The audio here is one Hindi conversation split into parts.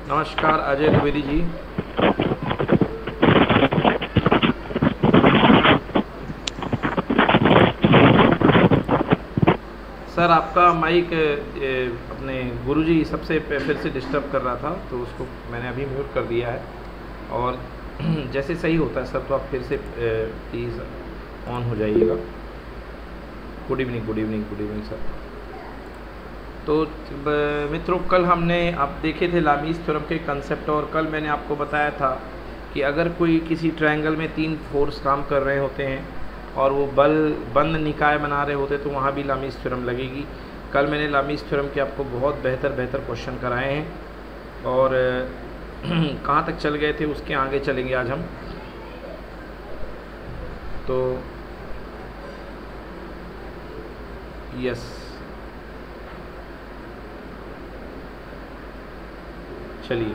नमस्कार अजय द्विवेदी जी। सर आपका माइक अपने गुरुजी सबसे फिर से डिस्टर्ब कर रहा था, तो उसको मैंने अभी म्यूट कर दिया है। और जैसे सही होता है सर, तो आप फिर से प्लीज़ ऑन हो जाइएगा। Good evening, good evening, good evening sir. तो मित्रों, कल हमने आप देखे थे लामीज़ थ्योरम के कंसेप्ट, और कल मैंने आपको बताया था कि अगर कोई किसी ट्रायंगल में 3 फोर्स काम कर रहे होते हैं और वो बंद निकाय बना रहे होते, तो वहाँ भी लामीज़ थ्योरम लगेगी। कल मैंने लामीज़ थ्योरम के आपको बहुत बेहतर क्वेश्चन कराए हैं, और कहाँ तक चल गए थे उसके आगे चलेंगे आज हम। तो यस, चलिए,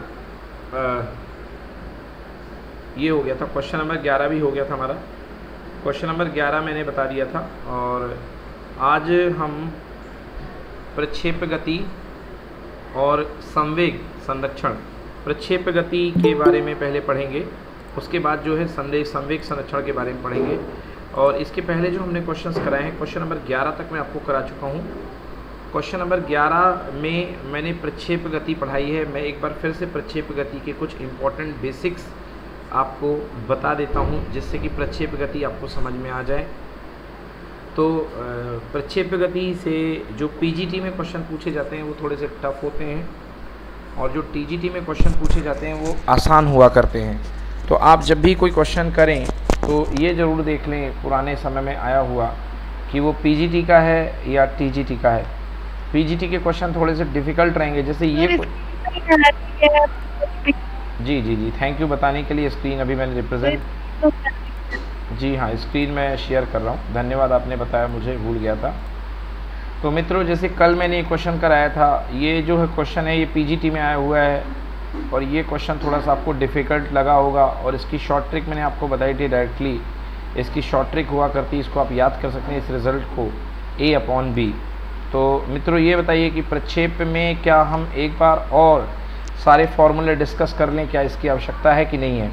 ये हो गया था। क्वेश्चन नंबर 11 भी हो गया था हमारा। क्वेश्चन नंबर 11 मैंने बता दिया था। और आज हम प्रक्षेप गति और संवेग संरक्षण, प्रक्षेप गति के बारे में पहले पढ़ेंगे, उसके बाद जो है संवेग संरक्षण के बारे में पढ़ेंगे। और इसके पहले जो हमने क्वेश्चंस कराए हैं, क्वेश्चन नंबर 11 तक मैं आपको करा चुका हूँ। क्वेश्चन नंबर 11 में मैंने प्रक्षेप गति पढ़ाई है। मैं एक बार फिर से प्रक्षेप गति के कुछ इम्पॉर्टेंट बेसिक्स आपको बता देता हूँ, जिससे कि प्रक्षेप गति आपको समझ में आ जाए। तो प्रक्षेप गति से जो पीजीटी में क्वेश्चन पूछे जाते हैं वो थोड़े से टफ होते हैं, और जो टीजीटी में क्वेश्चन पूछे जाते हैं वो आसान हुआ करते हैं। तो आप जब भी कोई क्वेश्चन करें तो ये ज़रूर देख लें पुराने समय में आया हुआ कि वो पीजीटी का है या टीजीटी का है। पीजीटी के क्वेश्चन थोड़े से डिफ़िकल्ट रहेंगे, जैसे ये जी, थैंक यू बताने के लिए। स्क्रीन अभी मैंने रिप्रेजेंट, जी हाँ, स्क्रीन में शेयर कर रहा हूँ। धन्यवाद, आपने बताया, मुझे भूल गया था। तो मित्रों, जैसे कल मैंने ये क्वेश्चन कराया था, ये जो है क्वेश्चन है ये पीजीटी में आया हुआ है, और ये क्वेश्चन थोड़ा सा आपको डिफ़िकल्ट लगा होगा। और इसकी शॉर्ट ट्रिक मैंने आपको बताई थी डायरेक्टली, इसकी शॉर्ट ट्रिक हुआ करती है, इसको आप याद कर सकते हैं इस रिज़ल्ट को, A/B। तो मित्रों ये बताइए कि प्रक्षेप में क्या हम एक बार और सारे फॉर्मूले डिस्कस कर लें, क्या इसकी आवश्यकता है कि नहीं है?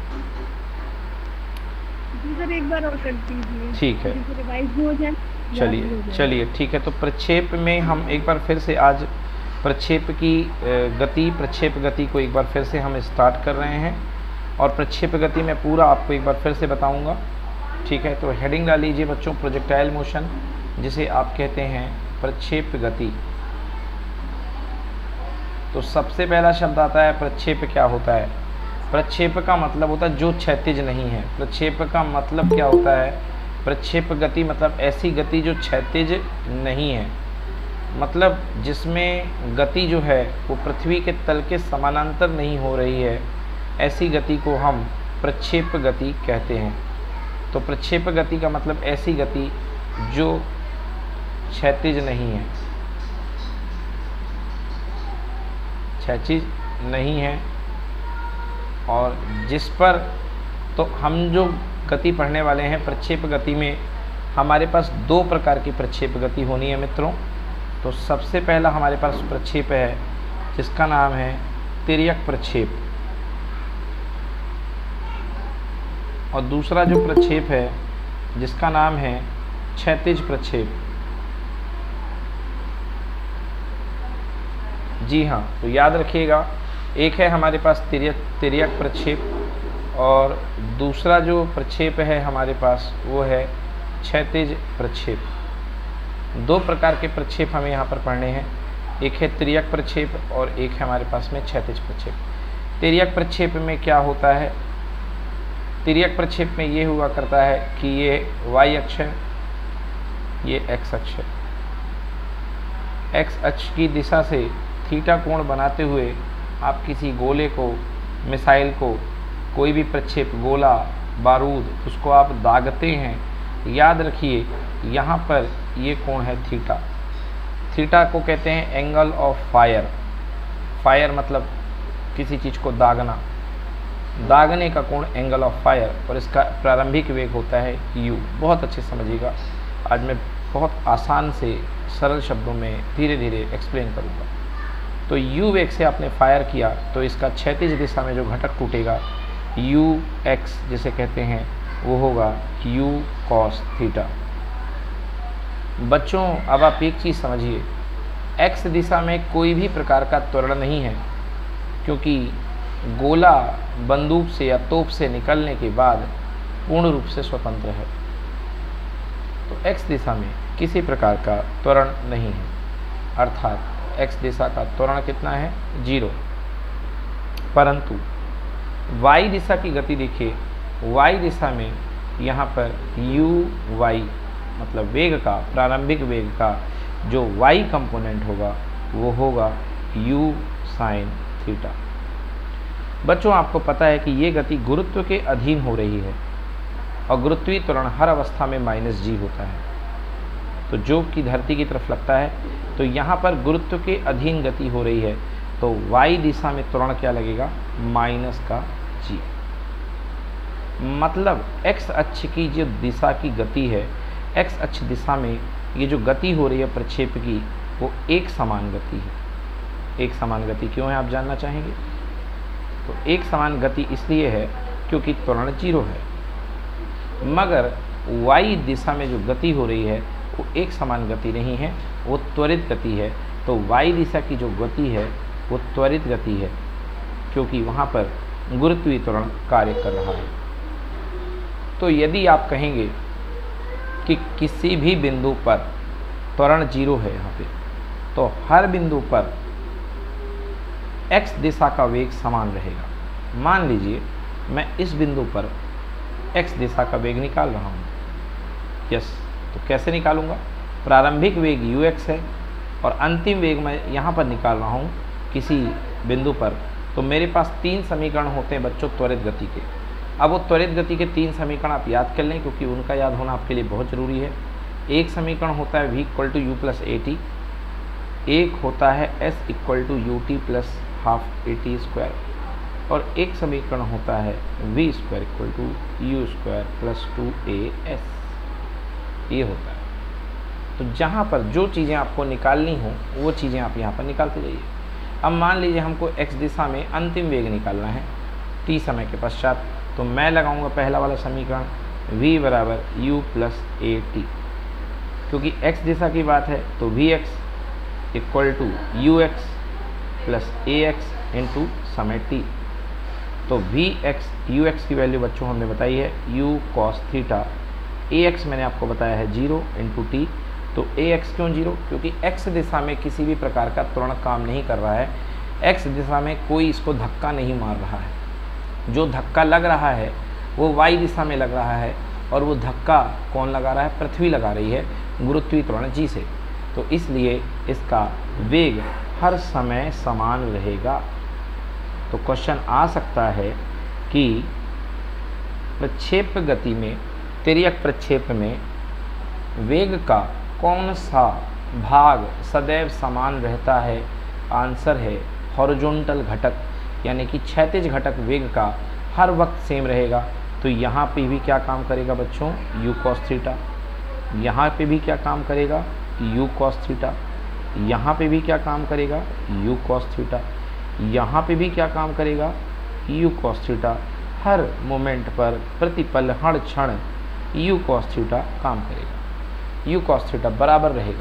सर एक बार और कर दीजिए, ठीक है, रिवाइज हो जाए। चलिए ठीक है। तो प्रक्षेप में हम एक बार फिर से आज प्रक्षेप की प्रक्षेप गति को एक बार फिर से हम स्टार्ट कर रहे हैं, और प्रक्षेप गति में पूरा आपको एक बार फिर से बताऊंगा। ठीक है, तो हेडिंग डाल लीजिए बच्चों, प्रोजेक्टाइल मोशन, जिसे आप कहते हैं प्रक्षेप गति। तो सबसे पहला शब्द आता है प्रक्षेप। क्या होता है? प्रक्षेप का मतलब होता है जो क्षैतिज नहीं है। प्रक्षेप का मतलब क्या होता है? प्रक्षेप गति मतलब ऐसी गति जो क्षैतिज नहीं है, मतलब जिसमें गति जो है वो पृथ्वी के तल के समानांतर नहीं हो रही है, ऐसी गति को हम प्रक्षेप गति कहते हैं। तो प्रक्षेप गति का मतलब ऐसी गति जो क्षैतिज नहीं है, क्षैतिज नहीं है, और जिस पर, तो हम जो गति पढ़ने वाले हैं प्रक्षेप गति में, हमारे पास 2 प्रकार की प्रक्षेप गति होनी है मित्रों। तो सबसे पहला हमारे पास प्रक्षेप है जिसका नाम है तिर्यक प्रक्षेप, और दूसरा जो प्रक्षेप है जिसका नाम है क्षैतिज प्रक्षेप। जी हाँ, तो याद रखिएगा, एक है हमारे पास तिर्यक प्रक्षेप, और दूसरा जो प्रक्षेप है हमारे पास वो है क्षैतिज प्रक्षेप। 2 प्रकार के प्रक्षेप हमें यहाँ पर पढ़ने हैं, एक है तिर्यक प्रक्षेप और एक है हमारे पास में क्षैतिज प्रक्षेप। तिर्यक प्रक्षेप में क्या होता है? तिर्यक प्रक्षेप में ये हुआ करता है कि ये y अक्ष है, ये x अक्ष है। x अक्ष की दिशा से थीटा कोण बनाते हुए आप किसी गोले को, मिसाइल को, कोई भी प्रक्षेप, गोला, बारूद, उसको आप दागते हैं। याद रखिए यहाँ पर ये कोण है थीटा। थीटा को कहते हैं एंगल ऑफ फायर। फायर मतलब किसी चीज़ को दागना, दागने का कोण एंगल ऑफ फायर, और इसका प्रारंभिक वेग होता है u। बहुत अच्छे समझिएगा, आज मैं बहुत आसान से सरल शब्दों में धीरे धीरे एक्सप्लेन करूँगा। तो u वेग से आपने फायर किया तो इसका क्षैतिज दिशा में जो घटक टूटेगा ux जिसे कहते हैं वो होगा u cos थीटा। बच्चों अब आप एक चीज़ समझिए, x दिशा में कोई भी प्रकार का त्वरण नहीं है, क्योंकि गोला बंदूक से या तोप से निकलने के बाद पूर्ण रूप से स्वतंत्र है। तो x दिशा में किसी प्रकार का त्वरण नहीं है, अर्थात x दिशा का त्वरण कितना है 0। परंतु y दिशा की गति देखिए, y दिशा में यहाँ पर u मतलब वेग का, प्रारंभिक वेग का जो y कंपोनेंट होगा वो होगा u sin थीटा। बच्चों आपको पता है कि ये गति गुरुत्व के अधीन हो रही है और गुरुत्वीय त्वरण हर अवस्था में -g होता है। तो जो कि धरती की तरफ लगता है, तो यहाँ पर गुरुत्व के अधीन गति हो रही है, तो y दिशा में त्वरण क्या लगेगा -g। मतलब x अक्ष की जो दिशा की गति है, x अक्ष दिशा में ये जो गति हो रही है प्रक्षेप की, वो एक समान गति है। एक समान गति क्यों है आप जानना चाहेंगे? तो एक समान गति इसलिए है क्योंकि त्वरण 0 है, मगर y दिशा में जो गति हो रही है वो एक समान गति नहीं है, वो त्वरित गति है। तो y दिशा की जो गति है वो त्वरित गति है, क्योंकि वहाँ पर गुरुत्वीय त्वरण कार्य कर रहा है। तो यदि आप कहेंगे कि किसी भी बिंदु पर त्वरण 0 है यहाँ पे, तो हर बिंदु पर x दिशा का वेग समान रहेगा। मान लीजिए मैं इस बिंदु पर x दिशा का वेग निकाल रहा हूँ, यस, तो कैसे निकालूंगा? प्रारंभिक वेग ux है और अंतिम वेग मैं यहाँ पर निकाल रहा हूँ किसी बिंदु पर, तो मेरे पास 3 समीकरण होते हैं बच्चों त्वरित गति के। अब वो त्वरित गति के 3 समीकरण आप याद कर लें, क्योंकि उनका याद होना आपके लिए बहुत ज़रूरी है। एक समीकरण होता है v = u + at, एक होता है s = ut + ½ at², और एक समीकरण होता है v² = u² + 2as। ये होता है। तो जहाँ पर जो चीज़ें आपको निकालनी हो वो चीज़ें आप यहाँ पर निकालते जाइए। अब मान लीजिए हमको x दिशा में अंतिम वेग निकालना है t समय के पश्चात, तो मैं लगाऊंगा पहला वाला समीकरण v = u + at, क्योंकि x दिशा की बात है तो vx = ux + ax × समय t। तो vx ux की वैल्यू बच्चों हमने बताई है u cos थीटा, ax मैंने आपको बताया है 0 × t। तो ax क्यों 0? क्योंकि x दिशा में किसी भी प्रकार का त्वरण काम नहीं कर रहा है, x दिशा में कोई इसको धक्का नहीं मार रहा है। जो धक्का लग रहा है वो y दिशा में लग रहा है, और वो धक्का कौन लगा रहा है? पृथ्वी लगा रही है गुरुत्वीय त्वरण g से। तो इसलिए इसका वेग हर समय समान रहेगा। तो क्वेश्चन आ सकता है कि प्रक्षेप गति में, तिर्यक प्रक्षेप में वेग का कौन सा भाग सदैव समान रहता है? आंसर है हॉरिजॉन्टल घटक, यानी कि क्षैतिज घटक वेग का हर वक्त सेम रहेगा। तो यहाँ पे भी क्या काम करेगा बच्चों? u cos theta. यहाँ पे भी क्या काम करेगा? u cos theta. यहाँ पे भी क्या काम करेगा? u cos theta. यहाँ पे भी क्या काम करेगा? u cos theta. हर मोमेंट पर, प्रतिपल, हर क्षण u cos थीटा काम करेगा। u cos थीटा बराबर रहेगा।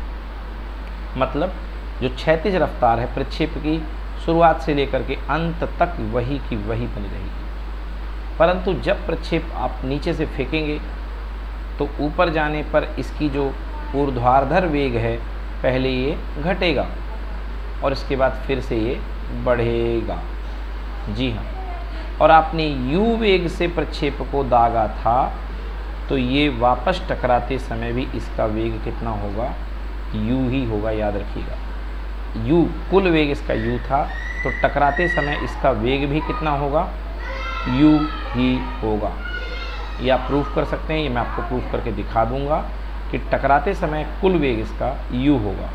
मतलब जो क्षैतिज रफ्तार है प्रक्षेप की, शुरुआत से लेकर के अंत तक वही की वही बनी रहेगी। परंतु जब प्रक्षेप आप नीचे से फेंकेंगे तो ऊपर जाने पर इसकी जो ऊर्ध्वाधर वेग है पहले ये घटेगा और इसके बाद फिर से ये बढ़ेगा। जी हाँ, और आपने u वेग से प्रक्षेप को दागा था तो ये वापस टकराते समय भी इसका वेग कितना होगा? u ही होगा, याद रखिएगा। u कुल वेग इसका u था, तो टकराते समय इसका वेग भी कितना होगा? u ही होगा। ये आप प्रूफ कर सकते हैं, ये मैं आपको प्रूफ करके दिखा दूंगा कि टकराते समय कुल वेग इसका u होगा।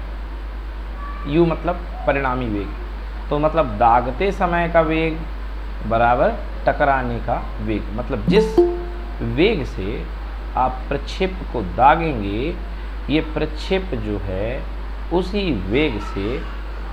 u मतलब परिणामी वेग, तो मतलब दागते समय का वेग बराबर टकराने का वेग। मतलब जिस वेग से आप प्रक्षेप को दागेंगे, ये प्रक्षेप जो है उसी वेग से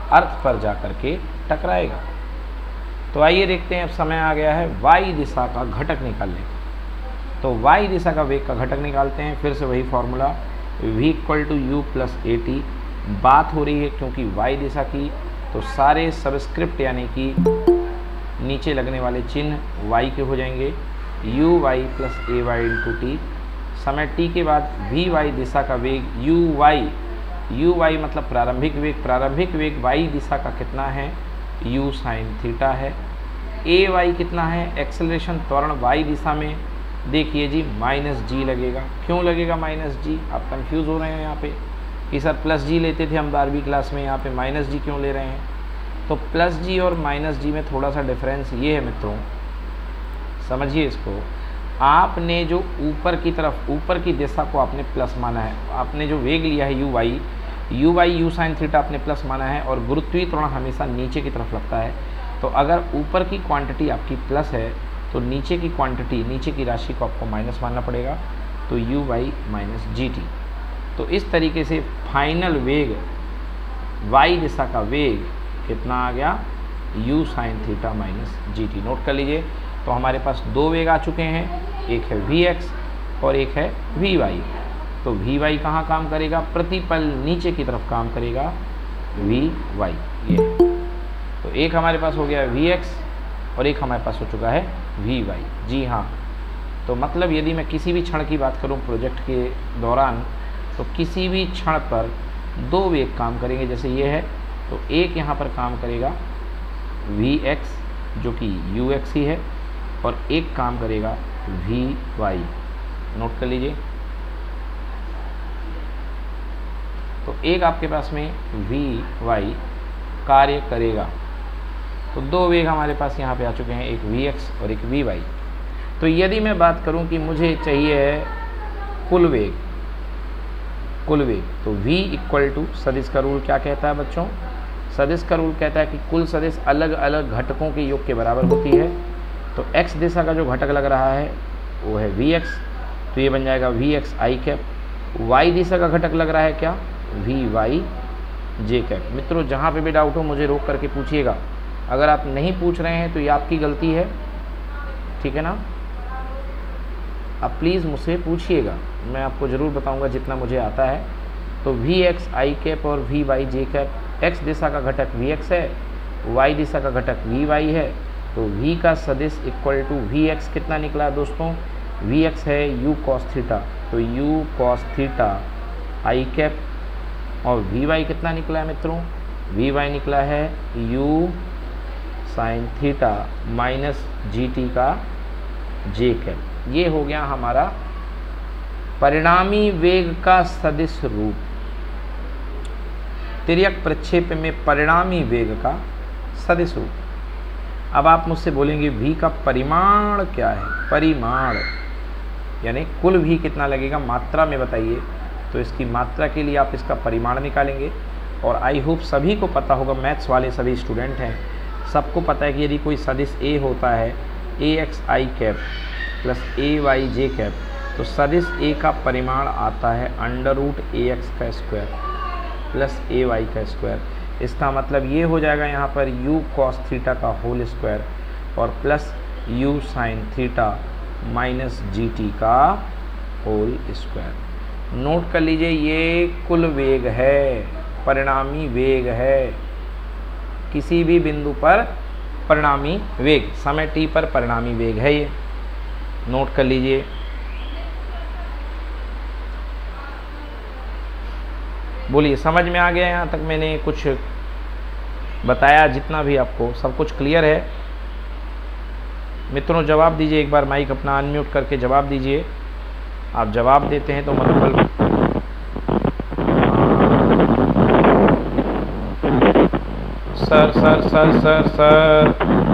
अर्थ पर जा कर के टकराएगा। तो आइए देखते हैं, अब समय आ गया है वाई दिशा का घटक निकालने का। तो वाई दिशा का वेग का घटक निकालते हैं। फिर से वही फॉर्मूला v = u + at। बात हो रही है क्योंकि वाई दिशा की, तो सारे सबस्क्रिप्ट यानी कि नीचे लगने वाले चिन्ह y के हो जाएंगे, uy + ay × t। समय t के बाद vy दिशा का वेग uy मतलब प्रारंभिक वेग y दिशा का कितना है, u sin थीटा है। ay कितना है, एक्सेलरेशन त्वरण y दिशा में, देखिए जी -g लगेगा। क्यों लगेगा -g? आप कंफ्यूज हो रहे हैं यहाँ पे कि सर +g लेते थे हम 12वीं क्लास में, यहाँ पे -g क्यों ले रहे हैं? तो +g और -g में थोड़ा सा डिफरेंस ये है मित्रों, समझिए इसको। आपने जो ऊपर की तरफ, ऊपर की दिशा को आपने प्लस माना है, आपने जो वेग लिया है uy u sin थीटा आपने प्लस माना है, और गुरुत्वीय त्वरण हमेशा नीचे की तरफ लगता है। तो अगर ऊपर की क्वांटिटी आपकी प्लस है तो नीचे की क्वांटिटी, नीचे की राशि को आपको माइनस मानना पड़ेगा, तो uy - gt। तो इस तरीके से फाइनल वेग y दिशा का वेग कितना आ गया, u sin theta - gt। Note कर लीजिए। तो हमारे पास दो वेग आ चुके हैं, एक है vx और एक है vy। तो vy कहाँ काम करेगा, प्रतिपल नीचे की तरफ काम करेगा, vy ये। तो एक हमारे पास हो गया vx और एक हमारे पास हो चुका है vy। जी हाँ, तो मतलब यदि मैं किसी भी क्षण की बात करूं प्रोजेक्ट के दौरान, तो किसी भी क्षण पर दो वेग काम करेंगे। जैसे ये है, तो एक यहाँ पर काम करेगा vx जो कि ux ही है, और एक काम करेगा vy। नोट कर लीजिए। तो एक आपके पास में vy कार्य करेगा। तो दो वेग हमारे पास यहाँ पे आ चुके हैं, एक vx और एक vy। तो यदि मैं बात करूँ कि मुझे चाहिए है कुल वेग, तो v = सदिश का रूल क्या कहता है बच्चों? सदिश का रूल कहता है कि कुल सदिश अलग अलग घटकों के योग के बराबर होती है। तो x दिशा का जो घटक लग रहा है वो है vx, तो ये बन जाएगा vx i कैप। y दिशा का घटक लग रहा है क्या, vy j कैप। मित्रों जहाँ पे भी डाउट हो मुझे रोक करके पूछिएगा। अगर आप नहीं पूछ रहे हैं तो ये आपकी गलती है, ठीक है ना? आप प्लीज़ मुझसे पूछिएगा, मैं आपको ज़रूर बताऊंगा जितना मुझे आता है। तो vx i कैप और vy j कैप। x दिशा का घटक vx है, y दिशा का घटक vy है। तो v का सदिश = vx कितना निकला दोस्तों, vx है u cos थीटा, तो u cos theta i cap. और vy कितना निकला है मित्रों, vy निकला है u sin थीटा -gt का j कैप। ये हो गया हमारा परिणामी वेग का सदिश रूप। तिर्यक प्रक्षेप में परिणामी वेग का सदिश रूप। अब आप मुझसे बोलेंगे v का परिमाण क्या है? परिमाण यानी कुल v कितना लगेगा, मात्रा में बताइए। तो इसकी मात्रा के लिए आप इसका परिमाण निकालेंगे। और आई होप सभी को पता होगा, मैथ्स वाले सभी स्टूडेंट हैं, सबको पता है कि यदि कोई सदिश a होता है ax i cap plus ay j cap, तो सदिश a का परिमाण आता है √ax का स्क्वायर प्लस ay का स्क्वायर। इसका मतलब ये हो जाएगा यहाँ पर u cos थीटा का होल स्क्वायर और plus u sin theta -gt का होल स्क्वायर। नोट कर लीजिए, ये कुल वेग है, परिणामी वेग है। किसी भी बिंदु पर परिणामी वेग, समय t पर परिणामी वेग है ये। नोट कर लीजिए। बोलिए, समझ में आ गया? यहाँ तक मैंने कुछ बताया, जितना भी आपको सब कुछ क्लियर है? मित्रों जवाब दीजिए एक बार, माइक अपना अनम्यूट करके जवाब दीजिए। आप जवाब देते हैं तो मनोबल sir sir sir sir sir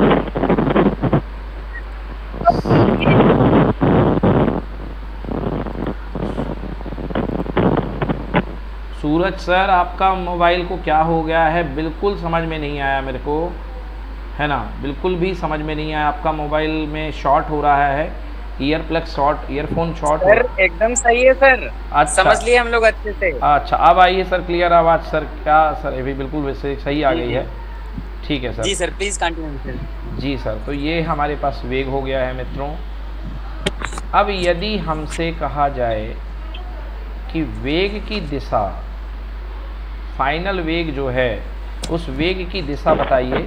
Suraj sir, आपका मोबाइल को क्या हो गया है? बिल्कुल समझ में नहीं आया मेरे को, है ना? बिल्कुल भी समझ में नहीं आया। आपका मोबाइल में शॉर्ट हो रहा है ear plug short, earphone short sir हो। एकदम सही है सर। अच्छा समझ लिए हम लोग अच्छे से। अच्छा, अब आइए सर, क्लियर आवाज़ सर। क्या सर, अभी बिल्कुल वैसे सही आ जी गई जी है। ठीक है सर। जी सर, प्लीज कंटिन्यू सर। जी सर, तो ये हमारे पास वेग हो गया है मित्रों। अब यदि हमसे कहा जाए कि वेग की दिशा, फाइनल वेग जो है उस वेग की दिशा बताइए।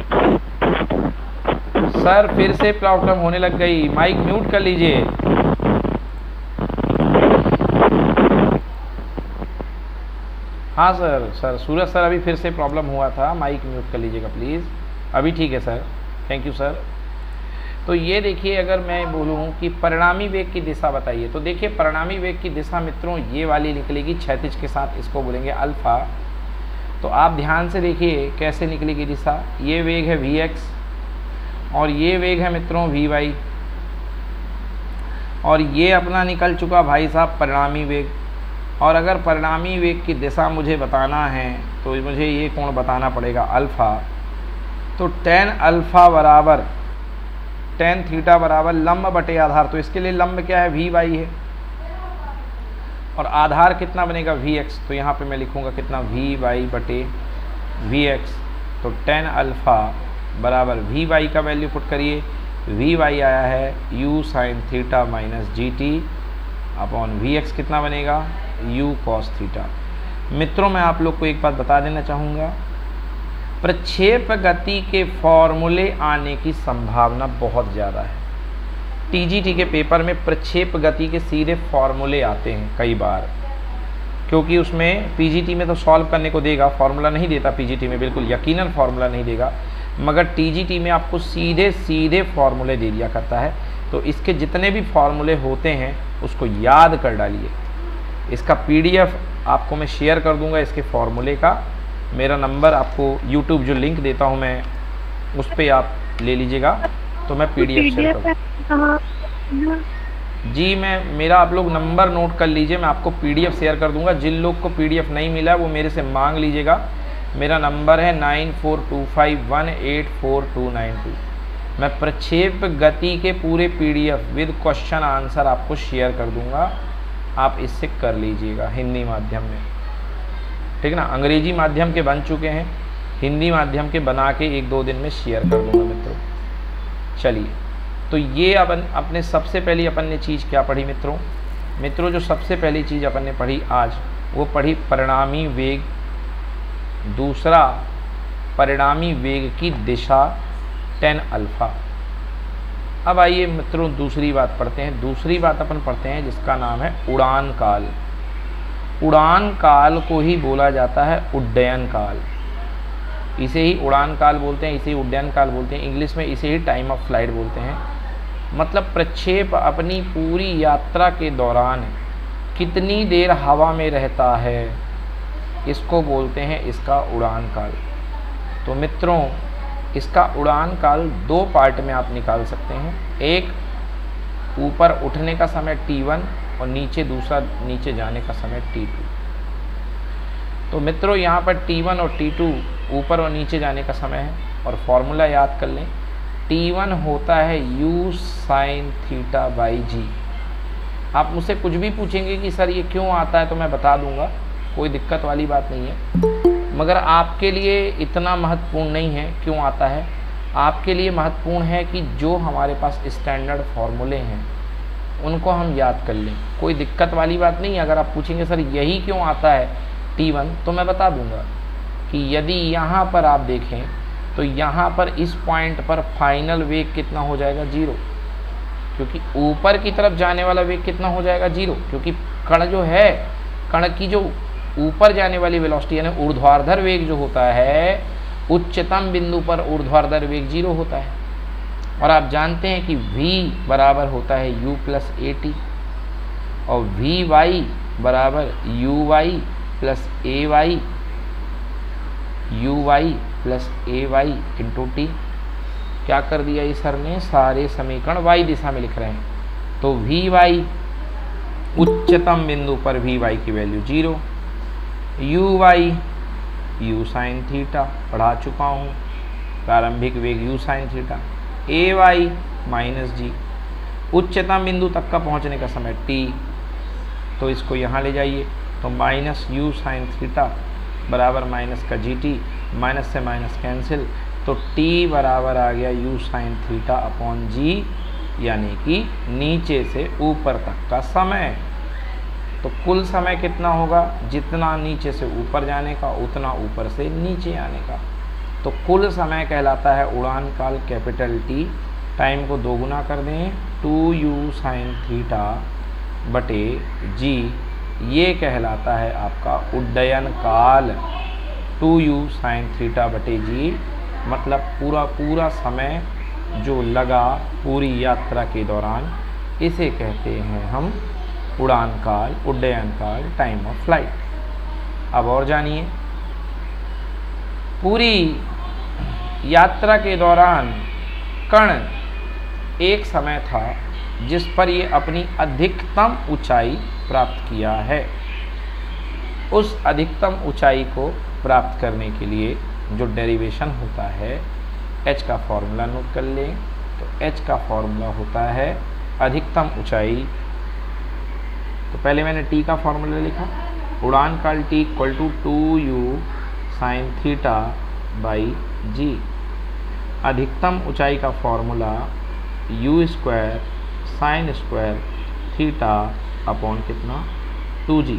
सर फिर से प्रॉब्लम होने लग गई, माइक म्यूट कर लीजिए। हाँ सर, सूरज सर अभी फिर से प्रॉब्लम हुआ था, माइक म्यूट कर लीजिएगा प्लीज़। अभी ठीक है सर, थैंक यू सर। तो ये देखिए, अगर मैं बोलूँ कि परिणामी वेग की दिशा बताइए, तो देखिए परिणामी वेग की दिशा मित्रों ये वाली निकलेगी क्षैतिज के साथ, इसको बोलेंगे अल्फ़ा। तो आप ध्यान से देखिए कैसे निकलेगी दिशा। ये वेग है Vx और ये वेग है मित्रों Vy, और ये अपना निकल चुका भाई साहब परिणामी वेग। और अगर परिणामी वेग की दिशा मुझे बताना है तो मुझे ये कोण बताना पड़ेगा अल्फ़ा। तो tan अल्फ़ा बराबर tan थीटा बराबर लंब बटे आधार। तो इसके लिए लंब क्या है, Vy है, और आधार कितना बनेगा Vx। तो यहाँ पे मैं लिखूँगा कितना, Vy बटे Vx। तो tan अल्फ़ा बराबर Vy का वैल्यू पुट करिए। Vy आया है u sine theta minus g t upon Vx कितना बनेगा, u cos थीटा। मित्रों मैं आप लोग को एक बात बता देना चाहूँगा, प्रक्षेप गति के फॉर्मूले आने की संभावना बहुत ज़्यादा है। टीजीटी के पेपर में प्रक्षेप गति के सीधे फॉर्मूले आते हैं कई बार, क्योंकि उसमें पीजीटी में तो सॉल्व करने को देगा, फॉर्मूला नहीं देता पीजीटी में, बिल्कुल यकीनन फॉर्मूला नहीं देगा, मगर टीजीटी में आपको सीधे सीधे फॉर्मूले दे दिया करता है। तो इसके जितने भी फॉर्मूले होते हैं उसको याद कर डालिए। इसका पीडीएफ आपको मैं शेयर कर दूंगा, इसके फॉर्मूले का। मेरा नंबर आपको यूट्यूब जो लिंक देता हूं मैं उस पर आप ले लीजिएगा, तो मैं पीडीएफ शेयर कर जी मेरा आप लोग नंबर नोट कर लीजिए, मैं आपको पीडीएफ शेयर कर दूंगा। जिन लोग को पीडीएफ नहीं मिला वो मेरे से मांग लीजिएगा। मेरा नंबर है 9425184292। मैं प्रक्षेप गति के पूरे पीडीएफ विद क्वेश्चन आंसर आपको शेयर कर दूंगा, आप इससे कर लीजिएगा हिंदी माध्यम में, ठीक ना। अंग्रेजी माध्यम के बन चुके हैं, हिंदी माध्यम के बना के 1-2 दिन में शेयर कर दूंगा मित्रों। चलिए, तो ये अपने सबसे पहली अपन ने चीज़ क्या पढ़ी मित्रों जो सबसे पहली चीज़ अपन ने पढ़ी आज, वो पढ़ी परिणामी वेग। दूसरा, परिणामी वेग की दिशा tan अल्फ़ा। अब आइए मित्रों दूसरी बात पढ़ते हैं। दूसरी बात अपन पढ़ते हैं जिसका नाम है उड़ान काल। उड़ान काल को ही बोला जाता है उड्डयन काल। इसे ही उड़ान काल बोलते हैं, इसे ही उड्डयन काल बोलते हैं, इंग्लिश में इसे ही टाइम ऑफ फ्लाइट बोलते हैं। मतलब प्रक्षेप अपनी पूरी यात्रा के दौरान कितनी देर हवा में रहता है, इसको बोलते हैं इसका उड़ान काल। तो मित्रों इसका उड़ान काल 2 पार्ट में आप निकाल सकते हैं। एक ऊपर उठने का समय t1 और दूसरा नीचे जाने का समय t2। तो मित्रों यहाँ पर t1 और t2 ऊपर और नीचे जाने का समय है, और फॉर्मूला याद कर लें। t1 होता है u sine theta by g. आप मुझसे कुछ भी पूछेंगे कि सर ये क्यों आता है, तो मैं बता दूंगा, कोई दिक्कत वाली बात नहीं है, मगर आपके लिए इतना महत्वपूर्ण नहीं है क्यों आता है। आपके लिए महत्वपूर्ण है कि जो हमारे पास स्टैंडर्ड फार्मूले हैं उनको हम याद कर लें, कोई दिक्कत वाली बात नहीं है। अगर आप पूछेंगे सर यही क्यों आता है t1, तो मैं बता दूंगा कि यदि यहाँ पर आप देखें तो यहाँ पर इस पॉइंट पर फाइनल वेग कितना हो जाएगा, 0, क्योंकि ऊपर की तरफ जाने वाला वेग कितना हो जाएगा, 0, क्योंकि कण जो है, कण की जो ऊपर जाने वाली वेलोसिटी यानी ऊर्ध्वाधर वेग जो होता है, उच्चतम बिंदु पर ऊर्ध्वाधर वेग 0 होता है। और आप जानते हैं कि v बराबर होता है u प्लस ए टी, और vy बराबर uy plus a y, uy plus a y into t. क्या कर दिया इस सर ने, सारे समीकरण y दिशा में लिख रहे हैं। तो vy उच्चतम बिंदु पर vy की value 0, uy u sine theta पढ़ा चुका हूँ, प्रारंभिक वेग u sine theta, ay minus g. उच्चतम बिंदु तक का पहुंचने का समय t, तो इसको यहाँ ले जाइए, तो माइनस यू साइन थीटा बराबर माइनस का जी टी, माइनस से माइनस कैंसिल, तो t बराबर आ गया u sine theta upon g, यानी कि नीचे से ऊपर तक का समय। तो कुल समय कितना होगा, जितना नीचे से ऊपर जाने का उतना ऊपर से नीचे आने का। तो कुल समय कहलाता है उड़ान काल कैपिटल टी, टाइम को दोगुना कर दें 2u साइन थीटा बटे जी, ये कहलाता है आपका उड्डयन काल 2u साइन थीटा बटे जी, मतलब पूरा समय जो लगा पूरी यात्रा के दौरान, इसे कहते हैं हम उड़ान काल, उड्डयन काल, टाइम ऑफ फ्लाइट। अब और जानिए, पूरी यात्रा के दौरान कण एक समय था जिस पर ये अपनी अधिकतम ऊंचाई प्राप्त किया है। उस अधिकतम ऊंचाई को प्राप्त करने के लिए जो डेरिवेशन होता है, h का फॉर्मूला नोट कर लें। तो h का फॉर्मूला होता है अधिकतम ऊंचाई, तो पहले मैंने t का फॉर्मूला लिखा, उड़ान काल t equal to 2u sine theta by जी। अधिकतम ऊंचाई का formula u square sine square theta upon कितना 2g।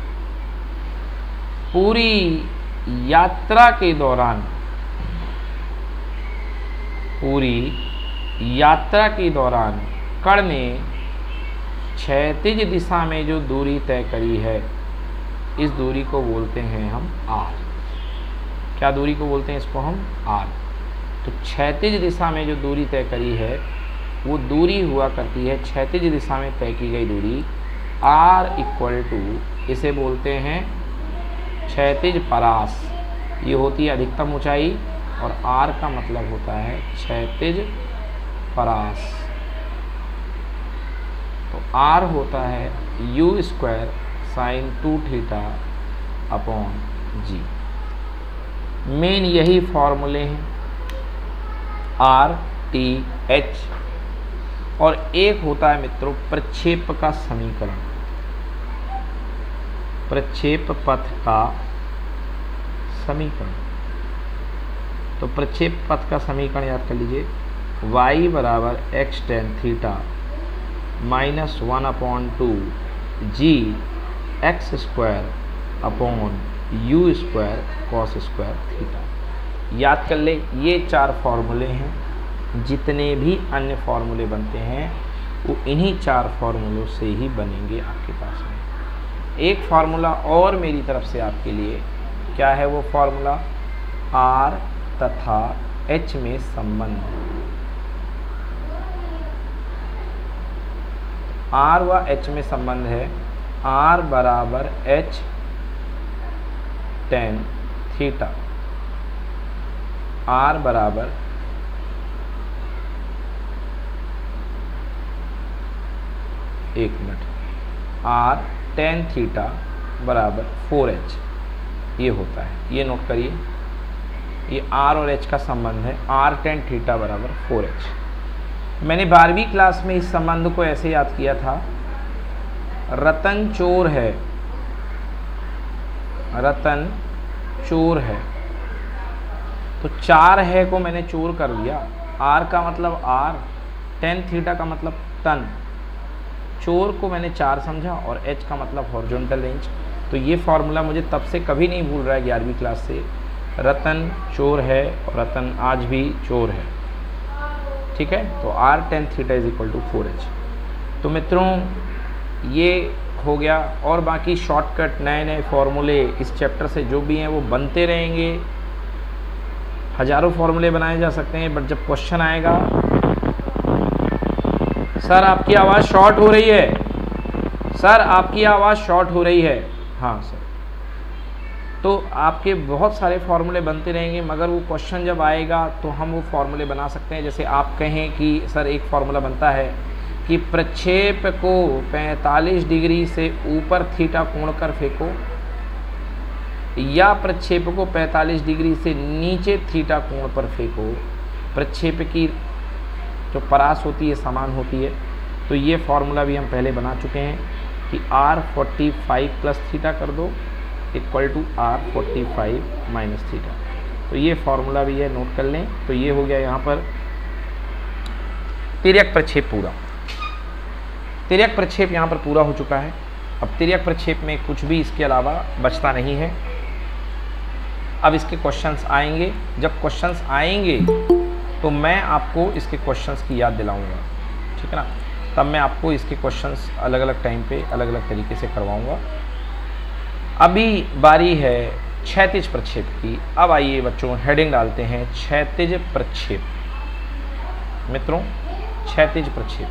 पूरी यात्रा के दौरान, पूरी यात्रा के दौरान कण ने क्षैतिज दिशा में जो दूरी तय करी है, इस दूरी को बोलते हैं हम r। क्या दूरी को बोलते हैं इसको हम? r। तो क्षैतिज दिशा में जो दूरी तय करी है वो दूरी हुआ करती है, क्षैतिज दिशा में तय की गई दूरी r इक्वल टू, इसे बोलते हैं क्षैतिज परास। ये होती है अधिकतम ऊंचाई और r का मतलब होता है क्षैतिज परास। तो r होता है u square sine 2 theta upon g. Main यही फॉर्मूले हैं r, t, h। और एक होता है मित्रों प्रक्षेप का समीकरण, प्रक्षेप पथ का समीकरण। तो प्रक्षेप पथ का समीकरण याद कर लीजिए, y बराबर x tan theta minus 1/2 g x square upon u square cos square theta. याद कर ले, ये 4 फॉर्मूले हैं। जितने भी अन्य फॉर्मूले बनते हैं वो इन्हीं 4 फॉर्मूलों से ही बनेंगे आपके पास में। एक फार्मूला और मेरी तरफ से आपके लिए, क्या है वो फार्मूला? r तथा h में संबंध। r व h में संबंध है, r बराबर h टेन थीटा, r बराबर r टेन थीटा बराबर 4h, ये होता है। ये नोट करिए, ये r और h का संबंध है, r टेन थीटा बराबर 4h। मैंने 12वीं क्लास में इस संबंध को ऐसे याद किया था, रतन चोर है, रतन चोर है, तो 4 है को मैंने चोर कर लिया। r का मतलब r, टेन थीटा का मतलब टन, चोर को मैंने 4 समझा और h का मतलब हॉरिजॉन्टल रेंज। तो ये फॉर्मूला मुझे तब से कभी नहीं भूल रहा है 11वीं क्लास से। रतन चोर है और रतन आज भी चोर है, ठीक है। तो r tan theta is equal to 4h। तो मित्रों ये हो गया, और बाकी शॉर्टकट नए नए फॉर्मूले इस चैप्टर से जो भी हैं वो बनते रहेंगे। हज़ारों फॉर्मूले बनाए जा सकते हैं, बट जब क्वेश्चन आएगा, सर आपकी आवाज़ शॉर्ट हो रही है, सर आपकी आवाज़ शॉर्ट हो रही है, हाँ सर, तो आपके बहुत सारे फार्मूले बनते रहेंगे, मगर वो क्वेश्चन जब आएगा तो हम वो फार्मूले बना सकते हैं। जैसे आप कहें कि सर एक फार्मूला बनता है कि प्रक्षेप को 45 डिग्री से ऊपर थीटा कोण कर फेंको, या प्रक्षेप को 45 डिग्री से नीचे थीटा कोण पर फेंको। प्रक्षेप की जो परास होती है समान होती है, तो ये फॉर्मूला भी हम पहले बना चुके हैं कि r45 प्लस थीटा कर दो equal to r45 minus theta. तो ये फॉर्मूला भी है, नोट कर लें। तो ये हो गया यहाँ पर तिर्यक प्रक्षेप पूरा। तिर्यक प्रक्षेप यहाँ पर पूरा हो चुका है। अब तिर्यक प्रक्षेप में कुछ भी इसके अलावा बचता नहीं है। अब इसके क्वेश्चंस आएंगे। जब क्वेश्चंस आएंगे तो मैं आपको इसके क्वेश्चंस की याद दिलाऊंगा, ठीक है ना। तब मैं आपको इसके क्वेश्चंस अलग अलग टाइम पे अलग अलग तरीके से करवाऊंगा। अभी बारी है क्षैतिज प्रक्षेप की। अब आइए बच्चों हेडिंग डालते हैं क्षैतिज प्रक्षेप। मित्रों क्षैतिज प्रक्षेप,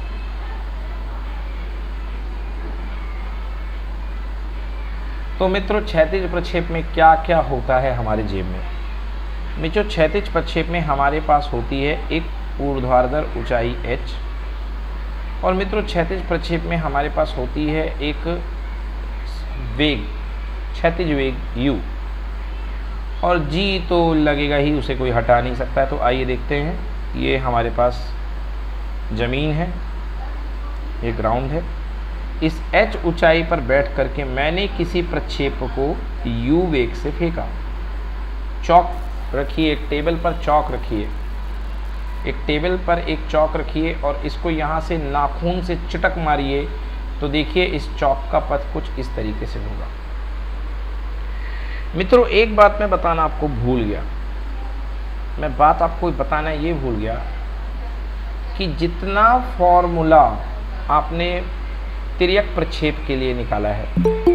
तो मित्रों क्षैतिज प्रक्षेप में क्या क्या होता है हमारे जेब में। मित्रों क्षैतिज प्रक्षेप में हमारे पास होती है एक ऊर्ध्वाधर ऊंचाई h, और मित्रों क्षैतिज प्रक्षेप में हमारे पास होती है एक वेग, क्षैतिज वेग u, और g तो लगेगा ही, उसे कोई हटा नहीं सकता है। तो आइए देखते हैं। ये हमारे पास ज़मीन है, ये ग्राउंड है। इस h ऊंचाई पर बैठ करके मैंने किसी प्रक्षेप को u वेग से फेंका। चौक रखिए, एक टेबल पर चौक रखिए, एक टेबल पर एक चौक रखिए और इसको यहाँ से नाखून से चिटक मारिए तो देखिए इस चौक का पथ कुछ इस तरीके से होगा। मित्रों एक बात मैं बताना आपको भूल गया, मैं बात आपको बताना ये भूल गया कि जितना फॉर्मूला आपने तिर्यक प्रक्षेप के लिए निकाला है,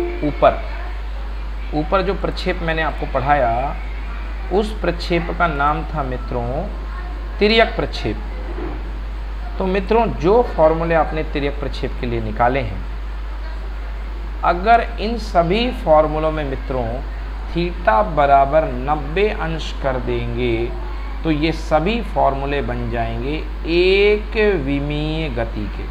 ऊपर जो प्रक्षेप मैंने आपको पढ़ाया उस प्रक्षेप का नाम था मित्रों तिर्यक प्रक्षेप। तो मित्रों जो फॉर्मूले आपने तिर्यक प्रक्षेप के लिए निकाले हैं, अगर इन सभी फॉर्मूलों में मित्रों थीटा बराबर 90 अंश कर देंगे तो ये सभी फॉर्मूले बन जाएंगे एक विमीय गति के।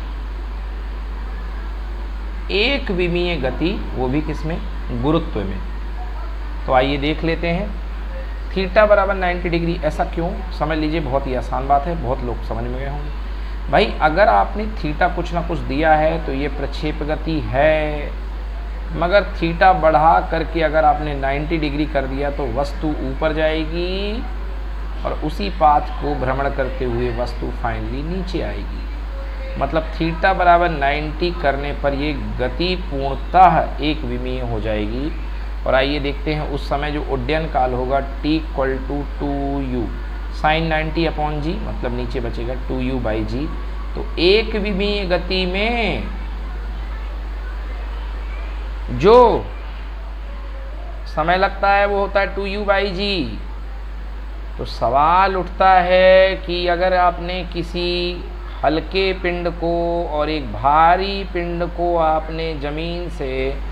एक विमीय गति, वो भी किसमें, गुरुत्व में। तो आइए देख लेते हैं। थीटा बराबर 90 डिग्री, ऐसा क्यों, समझ लीजिए। बहुत ही आसान बात है, बहुत लोग समझ में गए होंगे। भाई अगर आपने थीटा कुछ ना कुछ दिया है तो ये प्रक्षेप गति है, मगर थीटा बढ़ा करके अगर आपने 90 डिग्री कर दिया तो वस्तु ऊपर जाएगी और उसी पाथ को भ्रमण करते हुए वस्तु फाइनली नीचे आएगी। मतलब थीटा बराबर 90 करने पर ये गति पूर्णतः एक विमीय हो जाएगी। और आइए देखते हैं उस समय जो उड्डयन काल होगा t equal to 2u sine 90 upon g, मतलब नीचे बचेगा 2u बाई जी। तो एक विमीय गति में जो समय लगता है वो होता है 2u बाई जी। तो सवाल उठता है कि अगर आपने किसी हल्के पिंड को और एक भारी पिंड को आपने जमीन से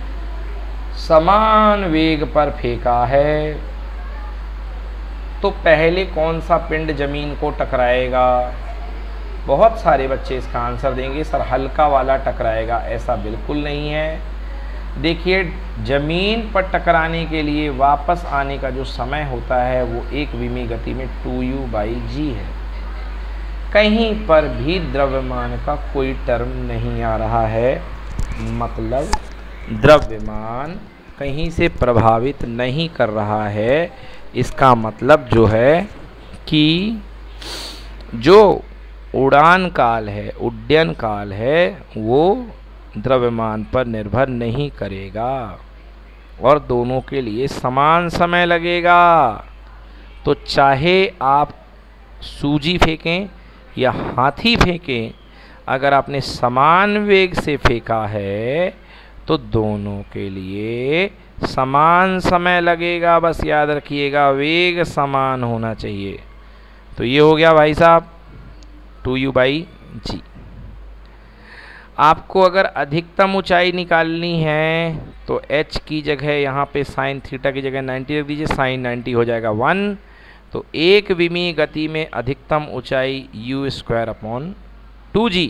समान वेग पर फेंका है तो पहले कौन सा पिंड जमीन को टकराएगा। बहुत सारे बच्चे इसका आंसर देंगे सर हल्का वाला टकराएगा, ऐसा बिल्कुल नहीं है। देखिए जमीन पर टकराने के लिए वापस आने का जो समय होता है वो एक विमीय गति में 2u बाई जी है। कहीं पर भी द्रव्यमान का कोई टर्म नहीं आ रहा है, मतलब द्रव्यमान कहीं से प्रभावित नहीं कर रहा है। इसका मतलब जो है कि जो उड़ान काल है, उड्डयन काल है, वो द्रव्यमान पर निर्भर नहीं करेगा और दोनों के लिए समान समय लगेगा। तो चाहे आप सूजी फेंकें या हाथी फेंकें, अगर आपने समान वेग से फेंका है तो दोनों के लिए समान समय लगेगा। बस याद रखिएगा वेग समान होना चाहिए। तो ये हो गया भाई साहब 2u बाई जी। आपको अगर अधिकतम ऊंचाई निकालनी है तो h की जगह यहाँ पे साइन थीटा की जगह 90 रख दीजिए, साइन 90 हो जाएगा 1। तो एक विमीय गति में अधिकतम ऊंचाई u स्क्वायर अपॉन 2g।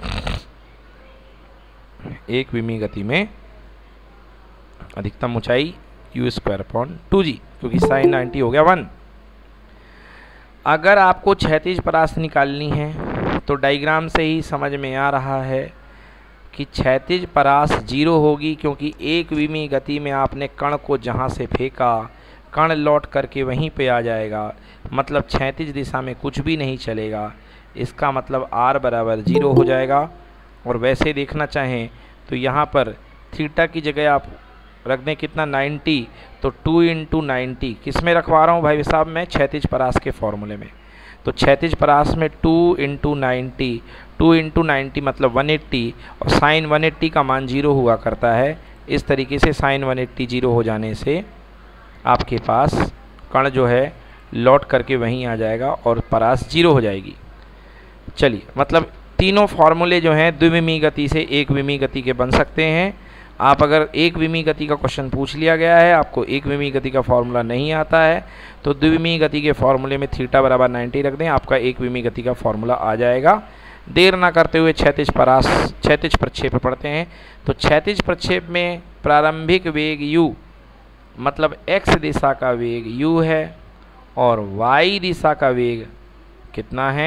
एक विमीय गति में अधिकतम ऊंचाई u स्क्वायर अपॉन 2g, क्योंकि साइन 90 हो गया 1। अगर आपको क्षैतिज परास निकालनी है तो डायग्राम से ही समझ में आ रहा है कि क्षैतिज परास 0 होगी, क्योंकि एक विमी गति में आपने कण को जहाँ से फेंका कण लौट करके वहीं पे आ जाएगा, मतलब क्षैतिज दिशा में कुछ भी नहीं चलेगा। इसका मतलब r बराबर 0 हो जाएगा। और वैसे देखना चाहें तो यहाँ पर थीटा की जगह आप रख दें कितना 90, तो 2 × 90 किस में रखवा रहा हूँ भाई साहब मैं? क्षैतिज परास के फॉर्मूले में। तो क्षैतिज परास में 2 × 90, 2 × 90 मतलब 180, और साइन 180 का मान 0 हुआ करता है। इस तरीके से साइन 180 0 हो जाने से आपके पास कण जो है लौट करके वहीं आ जाएगा और परास 0 हो जाएगी। चलिए, मतलब तीनों फार्मूले जो हैं द्विविमीय गति से एक विमीय गति के बन सकते हैं। आप अगर एक विमीय गति का क्वेश्चन पूछ लिया गया है, आपको एक विमीय गति का फॉर्मूला नहीं आता है, तो द्विविमीय गति के फॉर्मूले में थीटा बराबर 90 रख दें, आपका एक विमीय गति का फॉर्मूला आ जाएगा। देर ना करते हुए क्षैतिज प्रक्षेप पढ़ते हैं। तो क्षैतिज प्रक्षेप में प्रारंभिक वेग u, मतलब x दिशा का वेग u है, और y दिशा का वेग कितना है?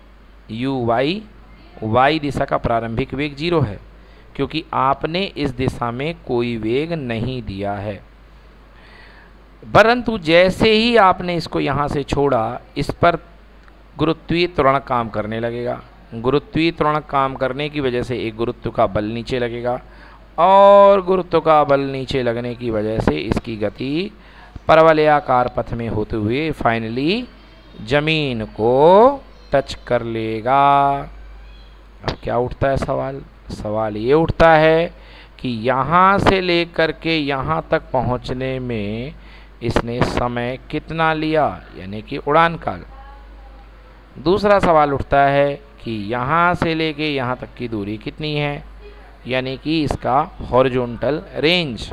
y दिशा का प्रारंभिक वेग 0 है, क्योंकि आपने इस दिशा में कोई वेग नहीं दिया है। परंतु जैसे ही आपने इसको यहाँ से छोड़ा, इस पर गुरुत्वीय त्वरण काम करने लगेगा। गुरुत्वीय त्वरण काम करने की वजह से एक गुरुत्व का बल नीचे लगेगा, और गुरुत्व का बल नीचे लगने की वजह से इसकी गति परवलयाकार पथ में होते हुए फाइनली जमीन को टच कर लेगा। अब क्या उठता है सवाल? सवाल ये उठता है कि यहाँ से लेकर के यहाँ तक पहुँचने में इसने समय कितना लिया, यानी कि उड़ान काल। दूसरा सवाल उठता है कि यहाँ से लेके यहाँ तक की दूरी कितनी है, यानी कि इसका हॉरिजॉन्टल रेंज।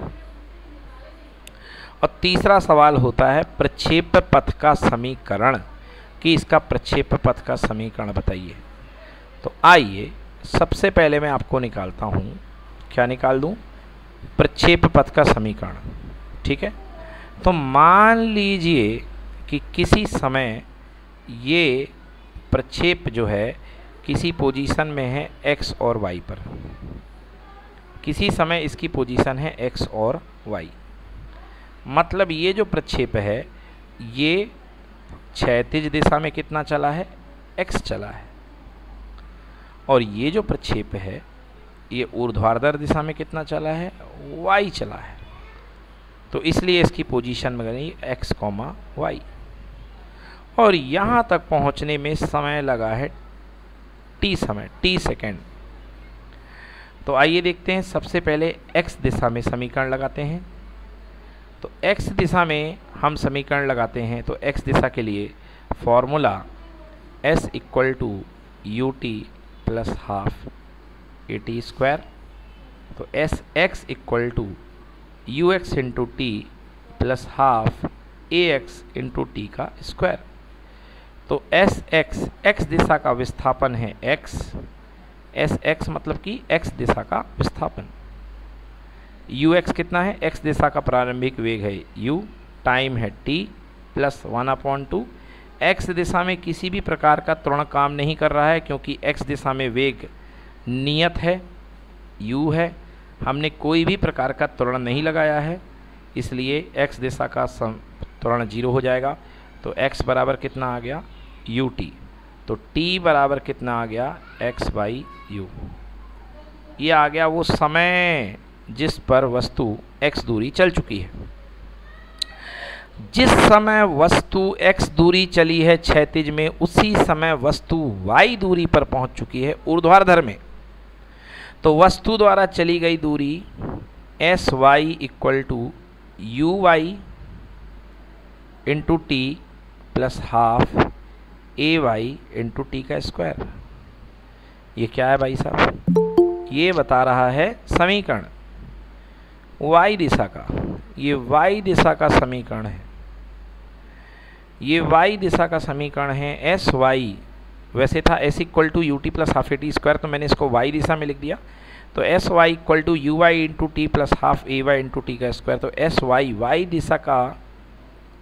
और तीसरा सवाल होता है प्रक्षेप पथ का समीकरण, कि इसका प्रक्षेप पथ का समीकरण बताइए। तो आइए सबसे पहले मैं आपको निकालता हूँ, क्या निकाल दूँ? प्रक्षेप पथ का समीकरण। ठीक है, तो मान लीजिए कि किसी समय ये प्रक्षेप जो है किसी पोजीशन में है x और y पर, किसी समय इसकी पोजीशन है x और y, मतलब ये जो प्रक्षेप है ये क्षैतिज दिशा में कितना चला है? x चला है, और ये जो प्रक्षेप है ये ऊर्ध्वाधर दिशा में कितना चला है? y चला है। तो इसलिए इसकी पोजीशन में गई x, y, और यहाँ तक पहुँचने में समय लगा है t सेकेंड। तो आइए देखते हैं, सबसे पहले x दिशा में समीकरण लगाते हैं। तो x दिशा में हम समीकरण लगाते हैं, तो x दिशा के लिए formula s = ut + half at²। तो x = ux × t + half ax × t का स्क्वायर। तो x दिशा का विस्थापन है x मतलब कि x दिशा का विस्थापन। ux कितना है? x दिशा का प्रारंभिक वेग है u, टाइम है t + 1/2। x दिशा में किसी भी प्रकार का त्वरण काम नहीं कर रहा है, क्योंकि x दिशा में वेग नियत है, u है, हमने कोई भी प्रकार का त्वरण नहीं लगाया है, इसलिए x दिशा का त्वरण 0 हो जाएगा। तो x बराबर कितना आ गया? ut। तो t बराबर कितना आ गया? x/u। ये आ गया वो समय जिस पर वस्तु x दूरी चल चुकी है। जिस समय वस्तु x दूरी चली है क्षैतिज में, उसी समय वस्तु y दूरी पर पहुंच चुकी है ऊर्ध्वाधर में। तो वस्तु द्वारा चली गई दूरी sy = uy × t + half ay × t का स्क्वायर। ये क्या है भाई साहब? ये बता रहा है समीकरण y दिशा का। ये y दिशा का समीकरण है, ये y दिशा का समीकरण है। sy वैसे था s = ut + हाफ at², तो मैंने इसको y दिशा में लिख दिया। तो sy = uy × t + half ay × t का स्क्वायर। तो sy y दिशा का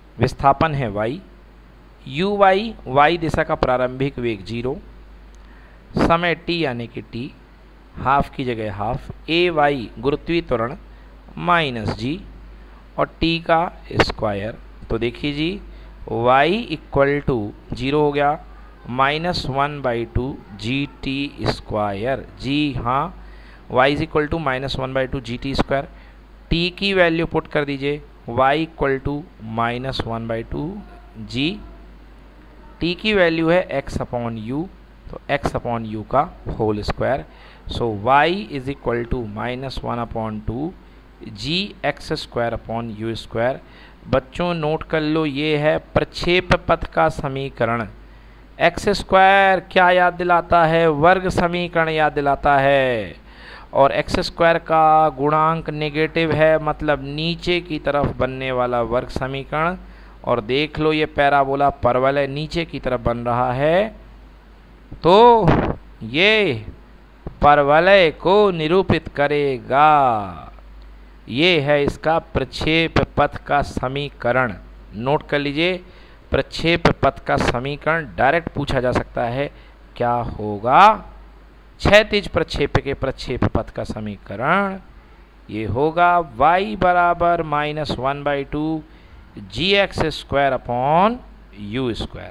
विस्थापन है y, uy y दिशा का प्रारंभिक वेग 0, समय t यानी कि t, हाफ की जगह हाफ, ए वाई गुरुत्वीय त्वरण माइनस जी और t का स्क्वायर। तो देखिए जी y इक्वल टू 0 हो गया, -1/2 जी टी स्क्वायर। जी हाँ, y is equal to -1/2 g t square. t की वैल्यू पुट कर दीजिए, y equal to -1/2 g, t की वैल्यू है x अपॉन यू, तो x अपॉन यू का whole square. So y is equal to -1/2 g x square upon u square. बच्चों नोट कर लो, ये है प्रक्षेप पथ का समीकरण। एक्स स्क्वायर क्या याद दिलाता है? वर्ग समीकरण याद दिलाता है, और एक्स स्क्वायर का गुणांक नेगेटिव है, मतलब नीचे की तरफ बनने वाला वर्ग समीकरण। और देख लो ये पैराबोला परवलय नीचे की तरफ बन रहा है, तो ये परवलय को निरूपित करेगा। ये है इसका प्रक्षेप पथ का समीकरण। नोट कर लीजिए, प्रक्षेप पथ का समीकरण डायरेक्ट पूछा जा सकता है, क्या होगा? क्षैतिज प्रक्षेप के प्रक्षेप पथ का समीकरण ये होगा y बराबर -1/2 g x square upon u square.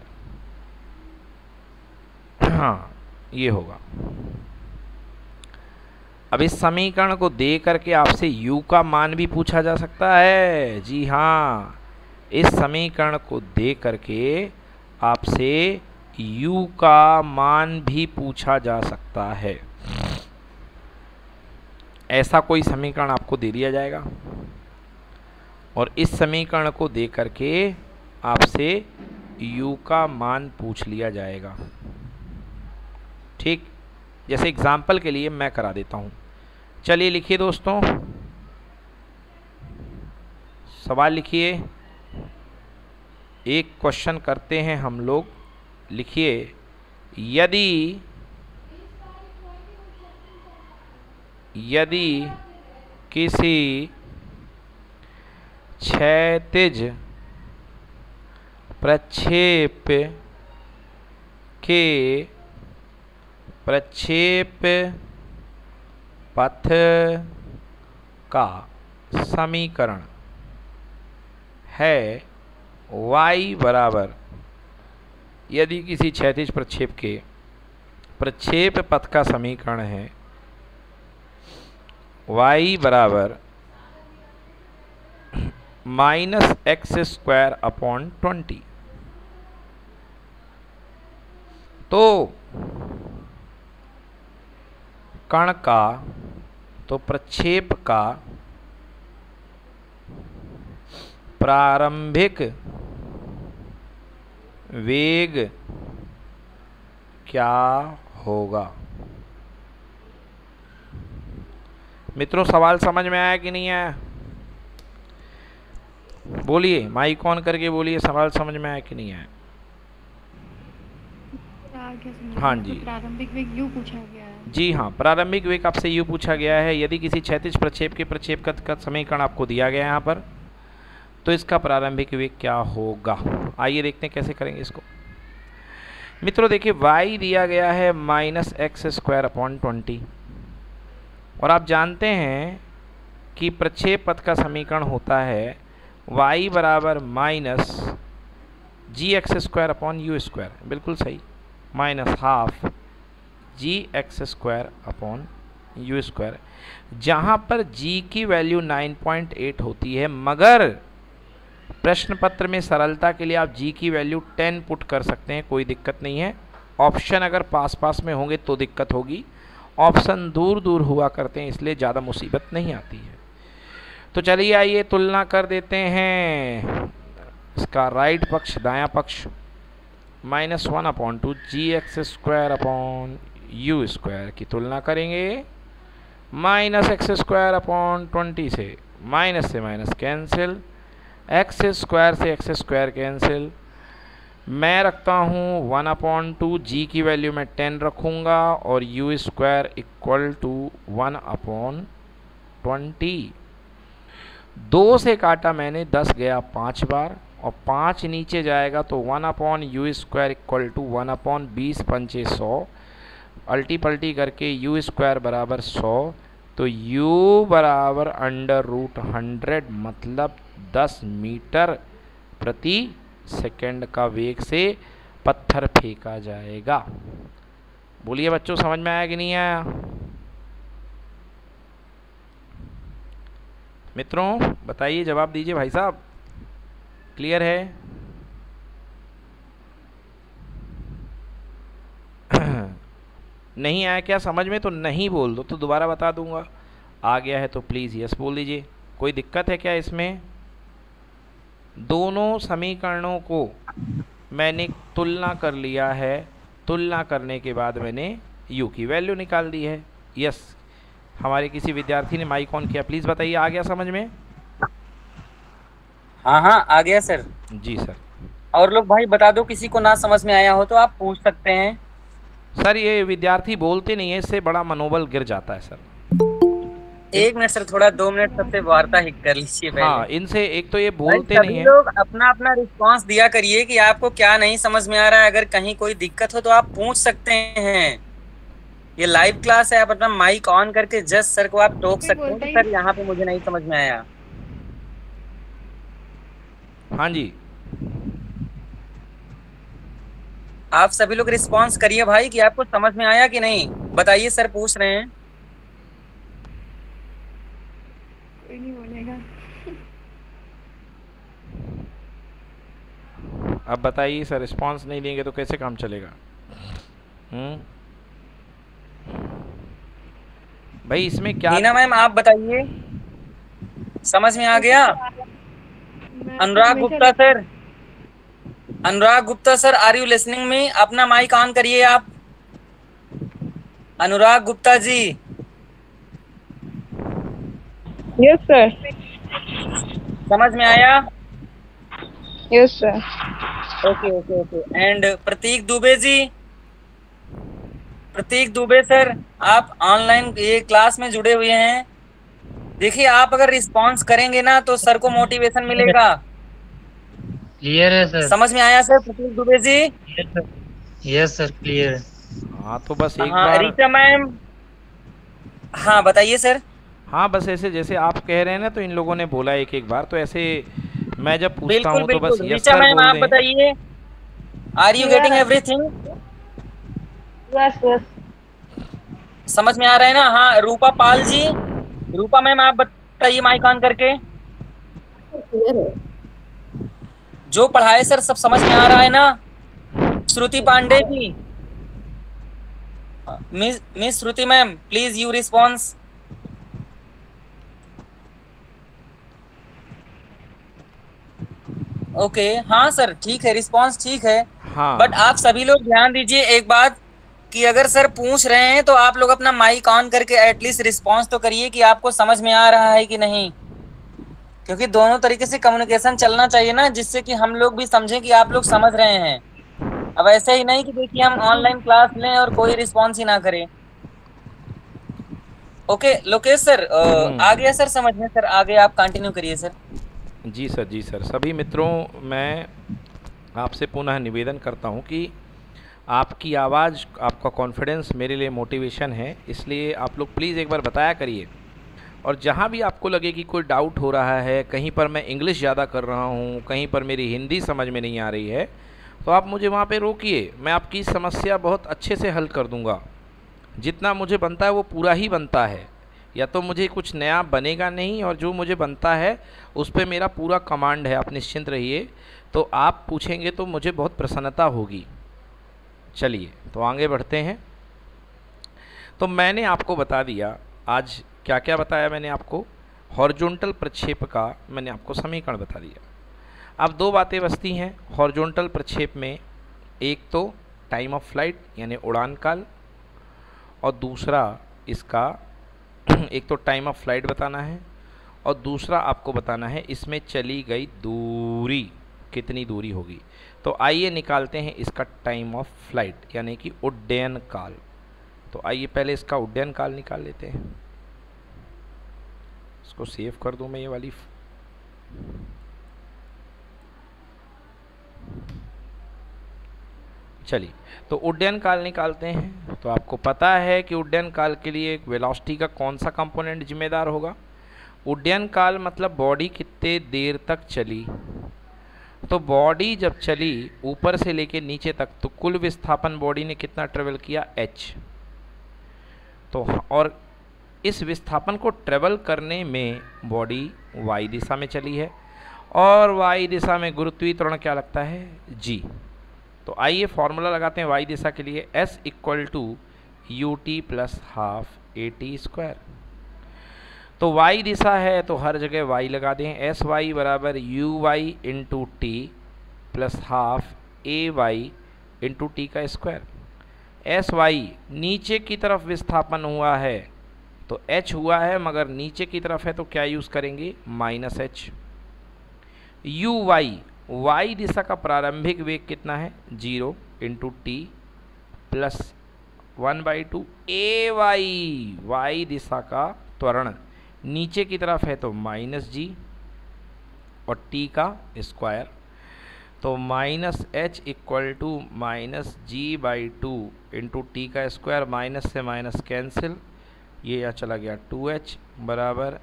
हाँ, ये होगा। अब इस समीकरण को दे करके आपसे u का मान भी पूछा जा सकता है। जी हाँ, इस समीकरण को दे करके आपसे u का मान भी पूछा जा सकता है। ऐसा कोई समीकरण आपको दे दिया जाएगा और इस समीकरण को दे करके आपसे u का मान पूछ लिया जाएगा। ठीक, जैसे एग्जाम्पल के लिए मैं करा देता हूं। चलिए लिखिए दोस्तों, सवाल लिखिए। एक क्वेश्चन करते हैं हम लोग। लिखिए, यदि किसी क्षैतिज प्रक्षेप के प्रक्षेप पथ का समीकरण है y बराबर, यदि किसी क्षैतिज प्रक्षेप के प्रक्षेप पथ का समीकरण है y बराबर -x² अपॉन 20, तो कण का, तो प्रक्षेप का प्रारंभिक वेग क्या होगा? मित्रों सवाल समझ में आया कि नहीं आया? बोलिए, माइक ऑन करके बोलिए, सवाल समझ में आया कि नहीं आया? हाँ जी, प्रारंभिक वेग यू पूछा गया है। जी हाँ, प्रारंभिक वेग आपसे यू पूछा गया है। यदि किसी क्षैतिज प्रक्षेप के प्रक्षेप का समीकरण आपको दिया गया है यहाँ पर, तो इसका प्रारंभिक वेग क्या होगा? आइए देखते हैं कैसे करेंगे इसको। मित्रों देखिए, y दिया गया है -x² अपॉन 20, और आप जानते हैं कि प्रक्षेप पथ का समीकरण होता है y बराबर -gx² अपॉन यू स्क्वायर। बिल्कुल सही, -12 gx² अपॉन यू स्क्वायर, जहाँ पर g की वैल्यू 9.8 होती है, मगर प्रश्न पत्र में सरलता के लिए आप g की वैल्यू 10 पुट कर सकते हैं, कोई दिक्कत नहीं है। ऑप्शन अगर पास में होंगे तो दिक्कत होगी, ऑप्शन दूर दूर हुआ करते हैं, इसलिए ज़्यादा मुसीबत नहीं आती है। तो चलिए आइए तुलना कर देते हैं। इसका राइट पक्ष, दायां पक्ष, -1/2 gx² अपॉन यू स्क्वायर की तुलना करेंगे -x² अपॉन 20 से माइनस कैंसिल, x² से x² कैंसिल। मैं रखता हूँ 1/2, g की वैल्यू मैं 10 रखूँगा, और u स्क्वायर इक्वल टू 1/20। 2 से काटा मैंने, 10 गया 5 बार, और 5 नीचे जाएगा तो 1/u² इक्वल टू 1/20 पंचे 100, अल्टी पल्टी करके यू स्क्वायर बराबर 100, तो u बराबर √100 मतलब 10 मीटर प्रति सेकंड का वेग से पत्थर फेंका जाएगा। बोलिए बच्चों, समझ में आया कि नहीं आया? मित्रों बताइए, जवाब दीजिए भाई साहब, क्लियर है? नहीं आया क्या समझ में? तो नहीं बोल दो, तो दोबारा बता दूंगा। आ गया है तो प्लीज़ यस बोल दीजिए। कोई दिक्कत है क्या इसमें? दोनों समीकरणों को मैंने तुलना कर लिया है, तुलना करने के बाद मैंने u की वैल्यू निकाल दी है। यस, हमारे किसी विद्यार्थी ने माइक ऑन किया, प्लीज़ बताइए आ गया समझ में? हाँ हाँ आ गया सर। जी सर। और लोग भाई बता दो, किसी को ना समझ में आया हो तो आप पूछ सकते हैं। सर ये विद्यार्थी बोलते नहीं है, इससे बड़ा मनोबल गिर जाता है सर। 1 मिनट सर, थोड़ा 2 मिनट सबसे वार्ता ही कर लीजिए पहले। हाँ, इनसे एक तो ये भाई बोलते नहीं सभी है। लोग अपना अपना रिस्पांस दिया करिए कि आपको क्या नहीं समझ में आ रहा है। अगर कहीं कोई दिक्कत हो तो आप पूछ सकते हैं। ये लाइव क्लास है, आप अपना माइक ऑन करके जस्ट सर को आप टोक सकते हैं कि सर यहाँ पे मुझे नहीं समझ में आया। हाँ जी, आप सभी लोग रिस्पांस करिए भाई कि आपको समझ में आया कि नहीं। बताइए सर, पूछ रहे हैं। कोई नहीं बोलेगा। अब बताइए सर, रिस्पांस नहीं लेंगे तो कैसे काम चलेगा? भाई इसमें क्या? हीना मैम आप बताइए, समझ में आ गया? Anurag Gupta sir, Anurag Gupta sir, are you listening me? अपना माइक ऑन करिए आप। अनुराग गुप्ता जी। Yes sir. समझ में आया? Yes sir. Okay okay okay. And Prateek Dubey ji, Prateek Dubey sir, आप ऑनलाइन ये क्लास में जुड़े हुए हैं। देखिए आप अगर रिस्पांस करेंगे ना तो सर को मोटिवेशन मिलेगा। क्लियर है सर। समझ में आया sir Prateek Dubey ji? Yes sir, clear है। हाँ तो बस एक हाँ बार। रीता मैम, हाँ बताइए सर। हाँ बस ऐसे जैसे आप कह रहे हैं ना, तो इन लोगों ने बोला एक एक बार, तो ऐसे मैं जब पूछता बिल्कुल हूँ तो बस बिल्कुल। यस रीता सर मैम बोल आप दें। बताइए, are you getting everything? Yes yes. समझ में आ रहा है ना? हाँ रूपा पाल जी, रूपा मैम आप बताइए माइक ऑन करके। जो पढ़ाए सर सब समझ में आ रहा है ना? Shruti Pandey ji, miss Shruti ma'am please you response. Okay हाँ सर ठीक है, रिस्पॉन्स ठीक है। हाँ बट आप सभी लोग ध्यान दीजिए एक बात, कि अगर सर पूछ रहे हैं तो आप लोग अपना माइक ऑन करके एटलीस्ट रिस्पॉन्स तो करिए कि आपको समझ में आ रहा है कि नहीं। क्योंकि दोनों तरीके से कम्युनिकेशन चलना चाहिए ना, जिससे कि हम लोग भी समझें कि आप लोग समझ रहे हैं। अब ऐसे ही नहीं कि देखिए हम ऑनलाइन क्लास लें और कोई रिस्पॉन्स ही ना करे। ओके लोकेश सर, आ गया सर समझ में? सर आगे आप कंटिन्यू करिए सर। जी सर, जी सर। सभी मित्रों, मैं आपसे पुनः निवेदन करता हूं कि आपकी आवाज़, आपका कॉन्फिडेंस मेरे लिए मोटिवेशन है, इसलिए आप लोग प्लीज़ एक बार बताया करिए। और जहाँ भी आपको लगे कि कोई डाउट हो रहा है, कहीं पर मैं इंग्लिश ज़्यादा कर रहा हूँ, कहीं पर मेरी हिंदी समझ में नहीं आ रही है, तो आप मुझे वहाँ पे रोकिए। मैं आपकी समस्या बहुत अच्छे से हल कर दूँगा। जितना मुझे बनता है वो पूरा ही बनता है, या तो मुझे कुछ नया बनेगा नहीं, और जो मुझे बनता है उस पर मेरा पूरा कमांड है, आप निश्चिंत रहिए। तो आप पूछेंगे तो मुझे बहुत प्रसन्नता होगी। चलिए तो आगे बढ़ते हैं। तो मैंने आपको बता दिया आज क्या क्या बताया मैंने आपको। हॉरिजॉन्टल प्रक्षेप का मैंने आपको समीकरण बता दिया। अब दो बातें बचती हैं हॉरिजॉन्टल प्रक्षेप में, एक तो टाइम ऑफ फ्लाइट यानी उड़ान काल, और दूसरा इसका एक तो टाइम ऑफ फ्लाइट बताना है, और दूसरा आपको बताना है इसमें चली गई दूरी कितनी दूरी होगी। तो आइए निकालते हैं इसका टाइम ऑफ फ्लाइट यानी कि उड्डयन काल। तो आइए पहले इसका उड्डयन काल निकाल लेते हैं। इसको सेव कर दूं मैं ये वाली। चलिए, तो उड्डयन काल निकालते हैं। तो आपको पता है कि उड्डयन काल के लिए एक वेलोसिटी का कौन सा कंपोनेंट जिम्मेदार होगा। उड्डयन काल मतलब बॉडी कितने देर तक चली। तो बॉडी जब चली ऊपर से लेके नीचे तक, तो कुल विस्थापन बॉडी ने कितना ट्रेवल किया, h। तो और इस विस्थापन को ट्रेवल करने में बॉडी y दिशा में चली है, और y दिशा में गुरुत्वीय त्वरण क्या लगता है, g। तो आइए फॉर्मूला लगाते हैं y दिशा के लिए, s equal to u t plus half a t square. तो y दिशा है तो हर जगह y लगा दें, एस वाई बराबर u y into t plus half a y into t का स्क्वायर। एस वाई नीचे की तरफ विस्थापन हुआ है तो h हुआ है, मगर नीचे की तरफ है तो क्या यूज़ करेंगे, minus h। U y, y दिशा का प्रारंभिक वेग कितना है, 0 into t plus 1/2 a y, y दिशा का त्वरण नीचे की तरफ है तो माइनस जी और टी का स्क्वायर। तो minus h equal to minus g by two into t का स्क्वायर, माइनस से माइनस कैंसिल, ये यहाँ चला गया 2h बराबर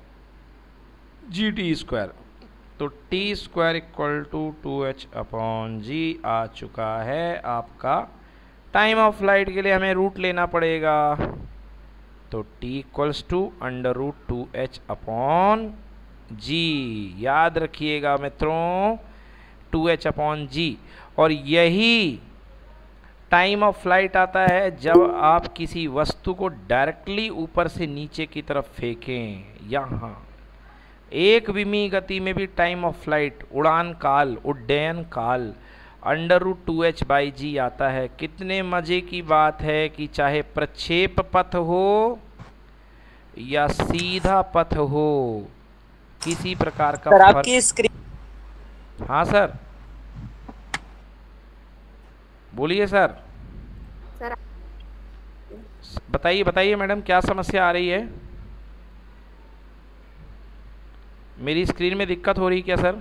जी टी स्क्वायर। तो t square equal to 2h upon g आ चुका है आपका। टाइम ऑफ फ्लाइट के लिए हमें रूट लेना पड़ेगा, तो t equals to under root 2h upon g. याद रखिएगा मित्रों, 2h अपॉन जी। और यही टाइम ऑफ फ्लाइट आता है जब आप किसी वस्तु को डायरेक्टली ऊपर से नीचे की तरफ फेंकें। यहाँ एक विमी गति में भी टाइम ऑफ फ्लाइट, उड़ान काल, उड्डयन काल अंडर रूट 2h बाई जी आता है। कितने मज़े की बात है कि चाहे प्रक्षेप पथ हो या सीधा पथ हो, किसी प्रकार का सर आपकी स्क्रीन। हाँ सर, बोलिए सर। सर बताइए बताइए मैडम, क्या समस्या आ रही है। मेरी स्क्रीन में दिक्कत हो रही क्या सर?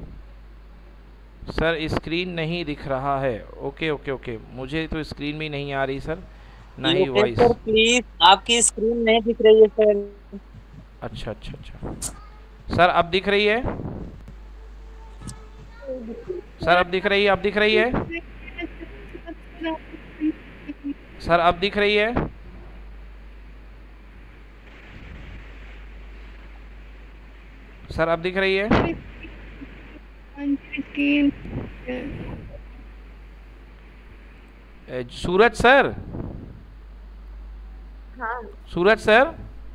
सर स्क्रीन नहीं दिख रहा है। ओके ओके ओके, मुझे तो स्क्रीन में नहीं आ रही सर, ना ही वॉइस। सर प्लीज, आपकी स्क्रीन नहीं दिख रही है सर। अच्छा अच्छा अच्छा, सर अब दिख रही है? सर अब दिख रही है, अब दिख रही है सर, अब दिख रही है? सर अब दिख रही है? सूरज सर, हाँ सूरज सर,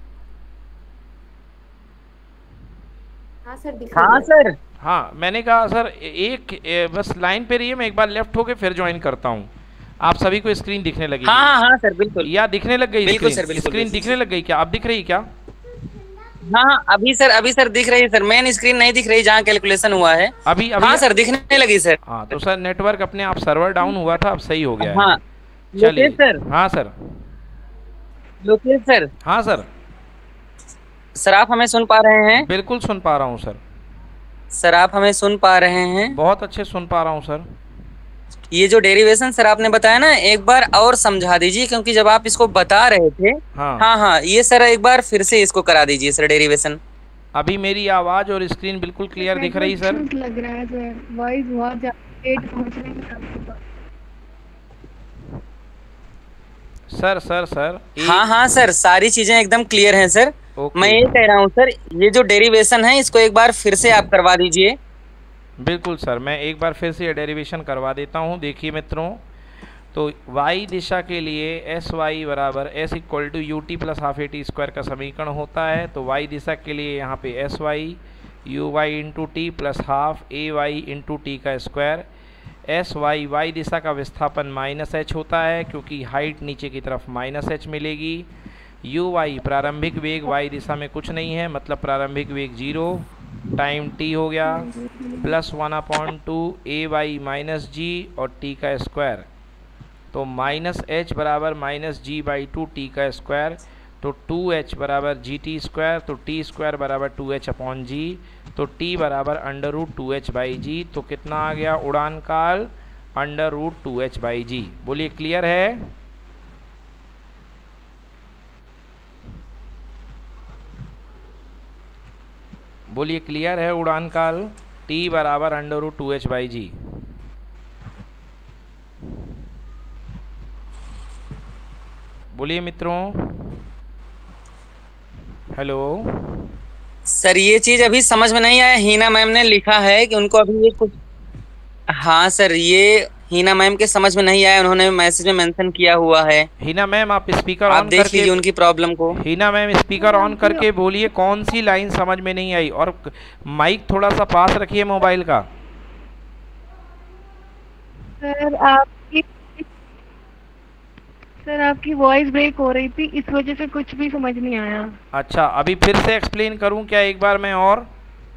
हाँ सर दिख हाँ रही है। सर, हाँ मैंने कहा सर एक बस लाइन पे रहिए, मैं एक बार लेफ्ट होके फिर ज्वाइन करता हूँ। आप सभी को स्क्रीन दिखने लगी? हाँ हाँ हाँ सर बिल्कुल, या दिखने लग गई बिल्कुल स्क्रीन? सर, बिल्कुल, स्क्रीन बिल्कुल। दिखने लग गई क्या? अब दिख रही क्या? हाँ अभी सर दिख रही है सर। मेन स्क्रीन नहीं दिख रही जहाँ कैलकुलेशन हुआ है। अभी अभी हाँ सर दिखने लगी सर। हाँ तो सर नेटवर्क अपने आप सर्वर डाउन हुआ था, अब सही हो गया है। हाँ चलिए लोकेश सर, हाँ सर, लोकेश सर, हाँ सर, सर आप हमें सुन पा रहे हैं? बिल्कुल सुन पा रहा हूँ सर, सर आप हमें सुन पा रहे हैं? बहुत अच्छे सुन पा रहा हूँ सर। ये जो डेरिवेशन सर आपने बताया ना, एक बार और समझा दीजिए, क्योंकि जब आप इसको बता रहे थे। हाँ हाँ हाँ, ये सर एक बार फिर से इसको करा दीजिए सर, डेरिवेशन। अभी मेरी आवाज़ और स्क्रीन बिल्कुल क्लियर दिख रही सर? लग रहा है सर, वॉइस बहुत लेट पहुंच रही है आपके पास। सर सर सर हाँ हाँ सर, सारी चीजें एकदम क्लियर हैं सर। ओके। मैं ये कह रहा हूँ सर, ये जो डेरिवेशन है इसको एक बार फिर से आप करवा दीजिए। बिल्कुल सर, मैं एक बार फिर से डेरिवेशन करवा देता हूँ। देखिए मित्रों, तो y दिशा के लिए एस वाई बराबर s equal to u t plus half a t square का समीकरण होता है। तो y दिशा के लिए यहाँ पे s y u y into t plus half a y into t का स्क्वायर। एस वाई, वाई दिशा का विस्थापन माइनस एच होता है क्योंकि हाइट नीचे की तरफ माइनस एच मिलेगी। यू वाई प्रारंभिक वेग y दिशा में कुछ नहीं है, मतलब प्रारंभिक वेग 0, टाइम t हो गया, plus 1/2 a y minus g और t का स्क्वायर। तो माइनस एच बराबर माइनस जी बाई 2 टी का स्क्वायर। तो 2h बराबर जी टी स्क्वायर, तो टी स्क्वायर बराबर 2h अपॉन जी। तो t बराबर अंडर रूट 2h बाई जी। तो कितना आ गया उड़ान काल, √2h/g। बोलिए क्लियर है? बोलिए क्लियर है? उड़ान काल t बराबर √2h/g। बोलिए मित्रों। हेलो सर ये चीज अभी समझ में नहीं आया। हीना मैम ने लिखा है कि उनको अभी ये कुछ, हाँ सर ये हीना मैम के समझ में नहीं आया, उन्होंने मैसेज में मेंशन किया हुआ है। हीना मैम आप स्पीकर आप ऑन देख करके, लीजिए उनकी प्रॉब्लम को। हीना मैम स्पीकर ऑन करके बोलिए कौन सी लाइन समझ में नहीं आई, और माइक थोड़ा सा पास रखिए मोबाइल का। सर आपकी वॉइस ब्रेक हो रही थी, इस वजह से कुछ भी समझ नहीं आया। अच्छा अभी फिर से एक्सप्लेन करूं क्या एक बार मैं? और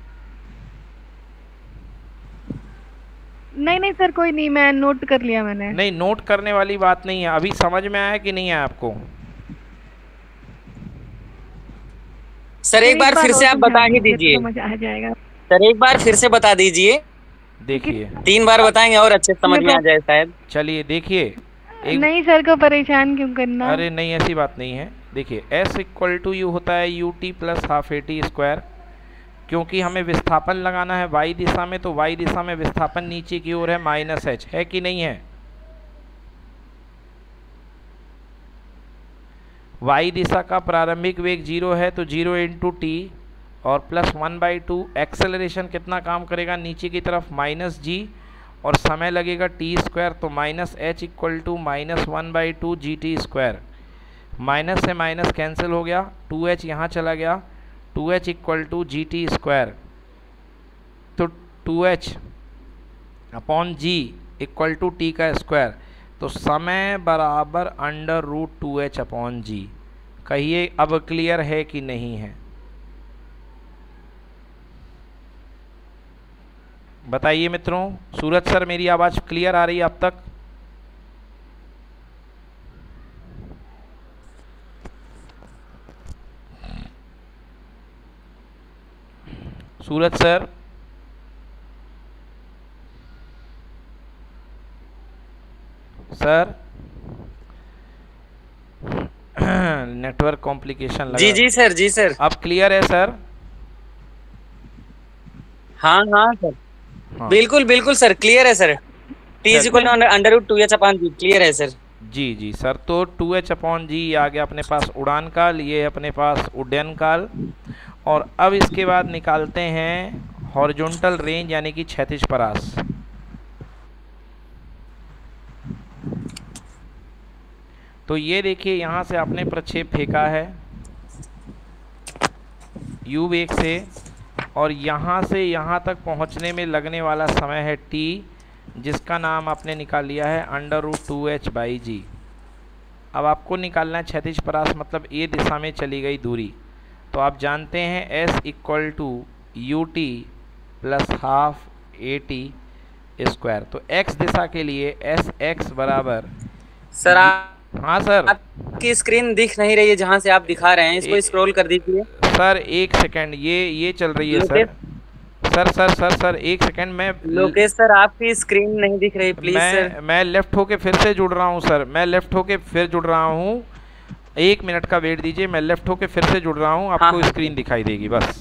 नहीं सर कोई नहीं, मैं नोट कर लिया मैंने। नहीं, नोट करने वाली बात नहीं है। अभी समझ में आया कि नहीं आया आपको? सर एक बार फिर से आप बता ही दीजिए। समझ आ जाएगा। सर एक बार फिर से बता दीजिए। देखिए 3 बार बताएंगे और अच्छे समझ में आ जाए शायद। चलिए देखिए नहीं सर को परेशान क्यों करना। अरे नहीं ऐसी बात नहीं है। देखिए S इक्वल टू यू होता है ut plus half AT square, क्योंकि हमें विस्थापन लगाना है y दिशा में, तो y दिशा में विस्थापन नीचे की ओर है -h, है कि नहीं है? y दिशा का प्रारंभिक वेग 0 है, तो 0 इंटू टी और प्लस 1/2। एक्सेलरेशन कितना काम करेगा? नीचे की तरफ -g, और समय लगेगा t स्क्वायर, तो -h equal to -1/2 gt square. Minus से माइनस कैंसिल हो गया, 2h यहाँ चला गया, 2h equal to GT square, तो 2h upon g equal to t का स्क्वायर, तो समय बराबर √2h अपॉन g। कहिए अब क्लियर है कि नहीं है? बताइए मित्रों। सूरज सर मेरी आवाज़ क्लियर आ रही है अब तक? Suraj sir, sir network complication लगा। जी सर, जी सर। अब क्लियर है सर? हाँ सर, हाँ। बिल्कुल सर क्लियर है sir. t equal √2h upon g clear है सर। जी सर, तो 2h अपॉन जी आ गया अपने पास उड़ान काल, ये अपने पास उड्डयन काल। और अब इसके बाद निकालते हैं हॉरिजॉन्टल रेंज यानी कि क्षैतिज परास। तो ये देखिए यहाँ से आपने प्रक्षेप फेंका है u वेग से, और यहाँ से यहाँ तक पहुँचने में लगने वाला समय है t, जिसका नाम आपने निकाल लिया है √2h/g। अब आपको निकालना है क्षैतिज परास, मतलब ये दिशा में चली गई दूरी। तो आप जानते हैं S equal to ut plus half AT square. तो x दिशा के लिए Sx बराबर, सर हाँ सर आपकी स्क्रीन दिख नहीं रही है जहाँ से आप दिखा रहे हैं, इसको स्क्रॉल कर दीजिए सर। एक सेकंड, ये चल रही है सर। सर एक सेकंड, मैं लोकेश सर आपकी स्क्रीन नहीं दिख रही, प्लीज सर। मैं लेफ्ट होके फिर से जुड़ रहा हूँ सर, मैं लेफ्ट होके फिर जुड़ रहा हूँ। 1 मिनट का वेट दीजिए, मैं लेफ्ट होके फिर से जुड़ रहा हूँ, आपको हाँ। स्क्रीन दिखाई देगी बस।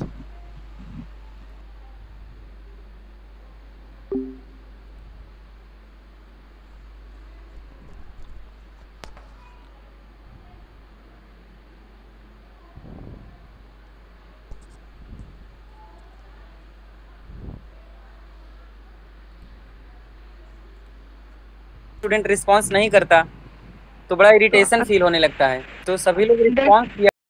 स्टूडेंट रिस्पांस नहीं करता तो बड़ा इरिटेशन फील होने लगता है, तो सभी लोग रिस्पांस किया